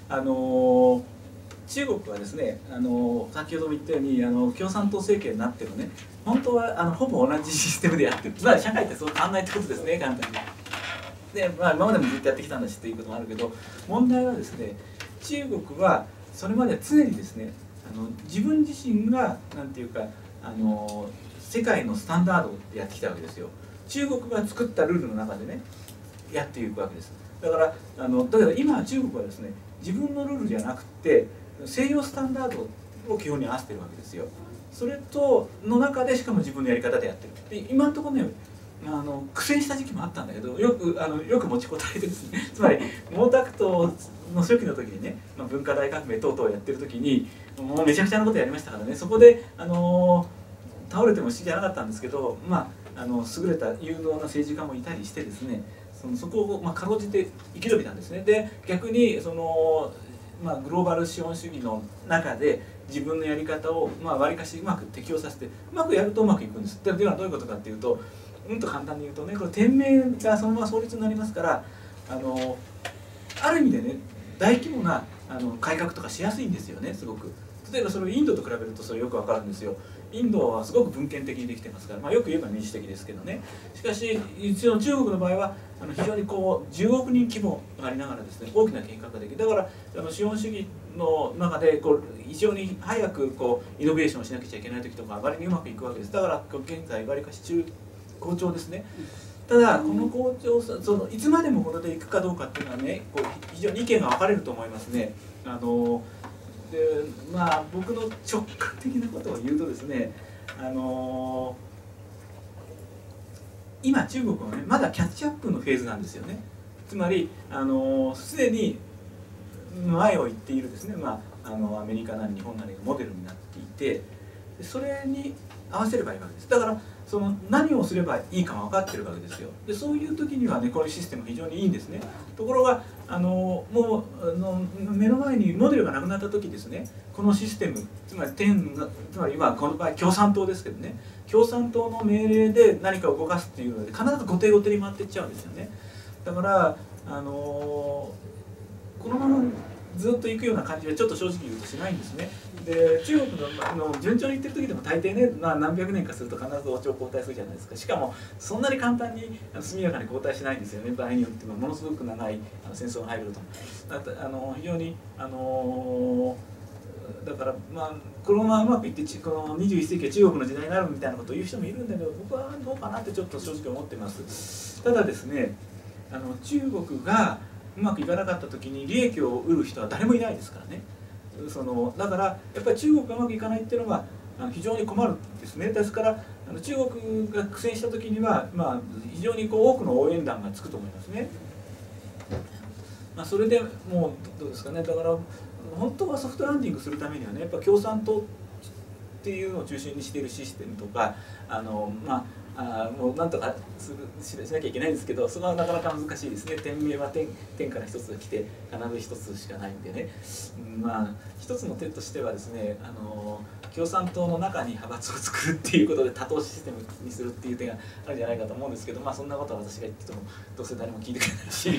中国はですね、先ほども言ったように共産党政権になってもね、本当はほぼ同じシステムでやってる、つまり社会ってそう変わらないってことですね、簡単に。で、今までもずっとやってきたんだしということもあるけど、問題はですね、中国はそれまで常にですね、自分自身がなんていうか世界のスタンダードでやってきたわけですよ。中国が作ったルールの中でねやっていくわけです。だからだけど今中国はですね、自分のルールじゃなくて西洋スタンダードを基本に合わせてるわけですよ。それとの中でしかも自分のやり方でやってる。で今のところね苦戦した時期もあったんだけど、よく持ちこたえてですね、つまり毛沢東の初期の時にね、文化大革命等々やってる時にもうめちゃくちゃなことやりましたからね、そこで倒れても不思議じゃなかったんですけど、優れた有能な政治家もいたりしてですね、そこをかろうじて生き延びたんですね。で逆にグローバル資本主義の中で自分のやり方をわりかしうまく適用させてうまくやるとうまくいくんです。ではどういうことかっていうと、簡単に言うとね、これ天命がそのまま創立になりますから、ある意味でね大規模な改革とかしやすいんですよね、すごく。例えばそれをインドと比べるとそれよくわかるんですよ。インドはすごく文献的にできてますから、よく言えば民主的ですけどね。しかし一応中国の場合は非常に10億人規模がありながらですね、大きな計画ができる。だから資本主義の中で非常に早くイノベーションをしなくちゃいけない時とか割にうまくいくわけです。だから現在わりかし好調ですね。ただこの好調さ、いつまでもこれでいくかどうかっていうのはね、非常に意見が分かれると思いますね。で僕の直感的なことを言うとですね、今中国はねまだキャッチアップのフェーズなんですよね。つまりすでに前を行っているですね、アメリカなり日本なりがモデルになっていて、それに合わせればいいわけです。だから何をすればいいか分かってるわけですよ。でそういう時にはねこういうシステム非常にいいんですね。ところがもう目の前にモデルがなくなった時ですね、このシステムつまり今この場合共産党ですけどね、共産党の命令で何かを動かすっていうので必ず後手後手に回っていっちゃうんですよね。だからこのままずっと行くような感じはちょっと正直言うとしないんですね。で中国の順調に行ってる時でも大抵ね、何百年かすると必ず王朝交代するじゃないですか。しかもそんなに簡単に速やかに交代しないんですよね。場合によってはものすごく長い戦争が入ると非常にだからこのままうまくいってこの21世紀は中国の時代になるみたいなことを言う人もいるんだけど、僕はどうかなってちょっと正直思ってます。ただですね、中国がうまくいかなかった時に利益を得る人は誰もいないですからね。だからやっぱり中国がうまくいかないっていうのは非常に困るんですね。ですから中国が苦戦した時には、非常に多くの応援団がつくと思いますね。それでもうどうですかね。だから本当はソフトランディングするためにはね、やっぱ共産党っていうのを中心にしているシステムとかもうなんとかしなきゃいけないんですけど、それはなかなか難しいですね。店名は天から一つが来て必ず一つしかないんでね、一つの手としてはですね、共産党の中に派閥を作るっていうことで多党システムにするっていう手があるんじゃないかと思うんですけど、そんなことは私が言っててもどうせ誰も聞いてくれないし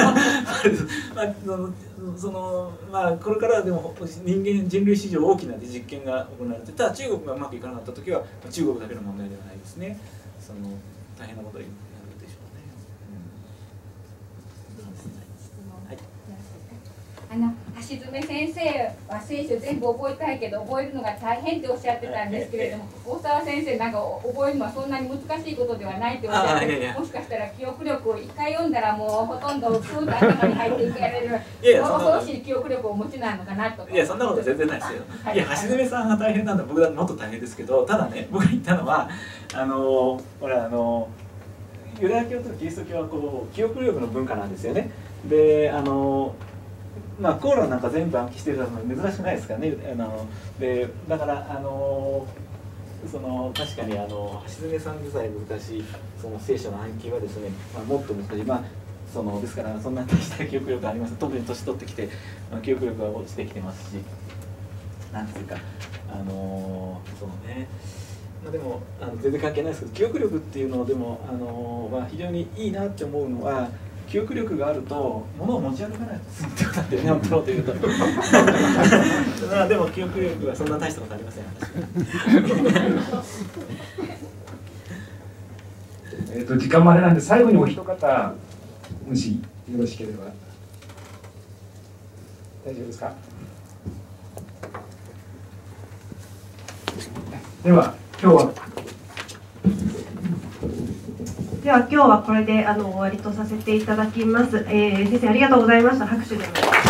これからでも人類史上大きな実験が行われて、ただ中国がうまくいかなかった時は中国だけの問題ではないですね。大変なことになるでしょうね。 橋爪先生は聖書全部覚えたいけど覚えるのが大変っておっしゃってたんですけれども、大沢先生なんか覚えるのはそんなに難しいことではないっておっしゃって、もしかしたら記憶力を1回読んだらもうほとんどスーッと頭に入っていけられる恐ろしい記憶力をお持ちなのかなとか。 いやそんなこと全然ないですよ。いや橋爪さんが大変なんだ、僕だってもっと大変ですけど、ただね、僕が言ったのはほらユダヤ教とキリスト教は記憶力の文化なんですよね。でコーラなんか全部暗記してるの珍しくないですからね。でだから確かに橋爪さんでさえ難しい聖書の暗記はですね、もっと難しい。ですからそんな大した記憶力ありません。特に年取ってきて記憶力が落ちてきてますし、なんていうかでも全然関係ないですけど、記憶力っていうのでも非常にいいなって思うのは、記憶力があると物を持ち歩かないと済むってことなんだよね、本当のこと言うとでも記憶力はそんな大したことありません、 私時間もあれなんで、最後にお一方もしよろしければ。大丈夫ですか。では今日はこれで終わりとさせていただきます。先生ありがとうございました。拍手で。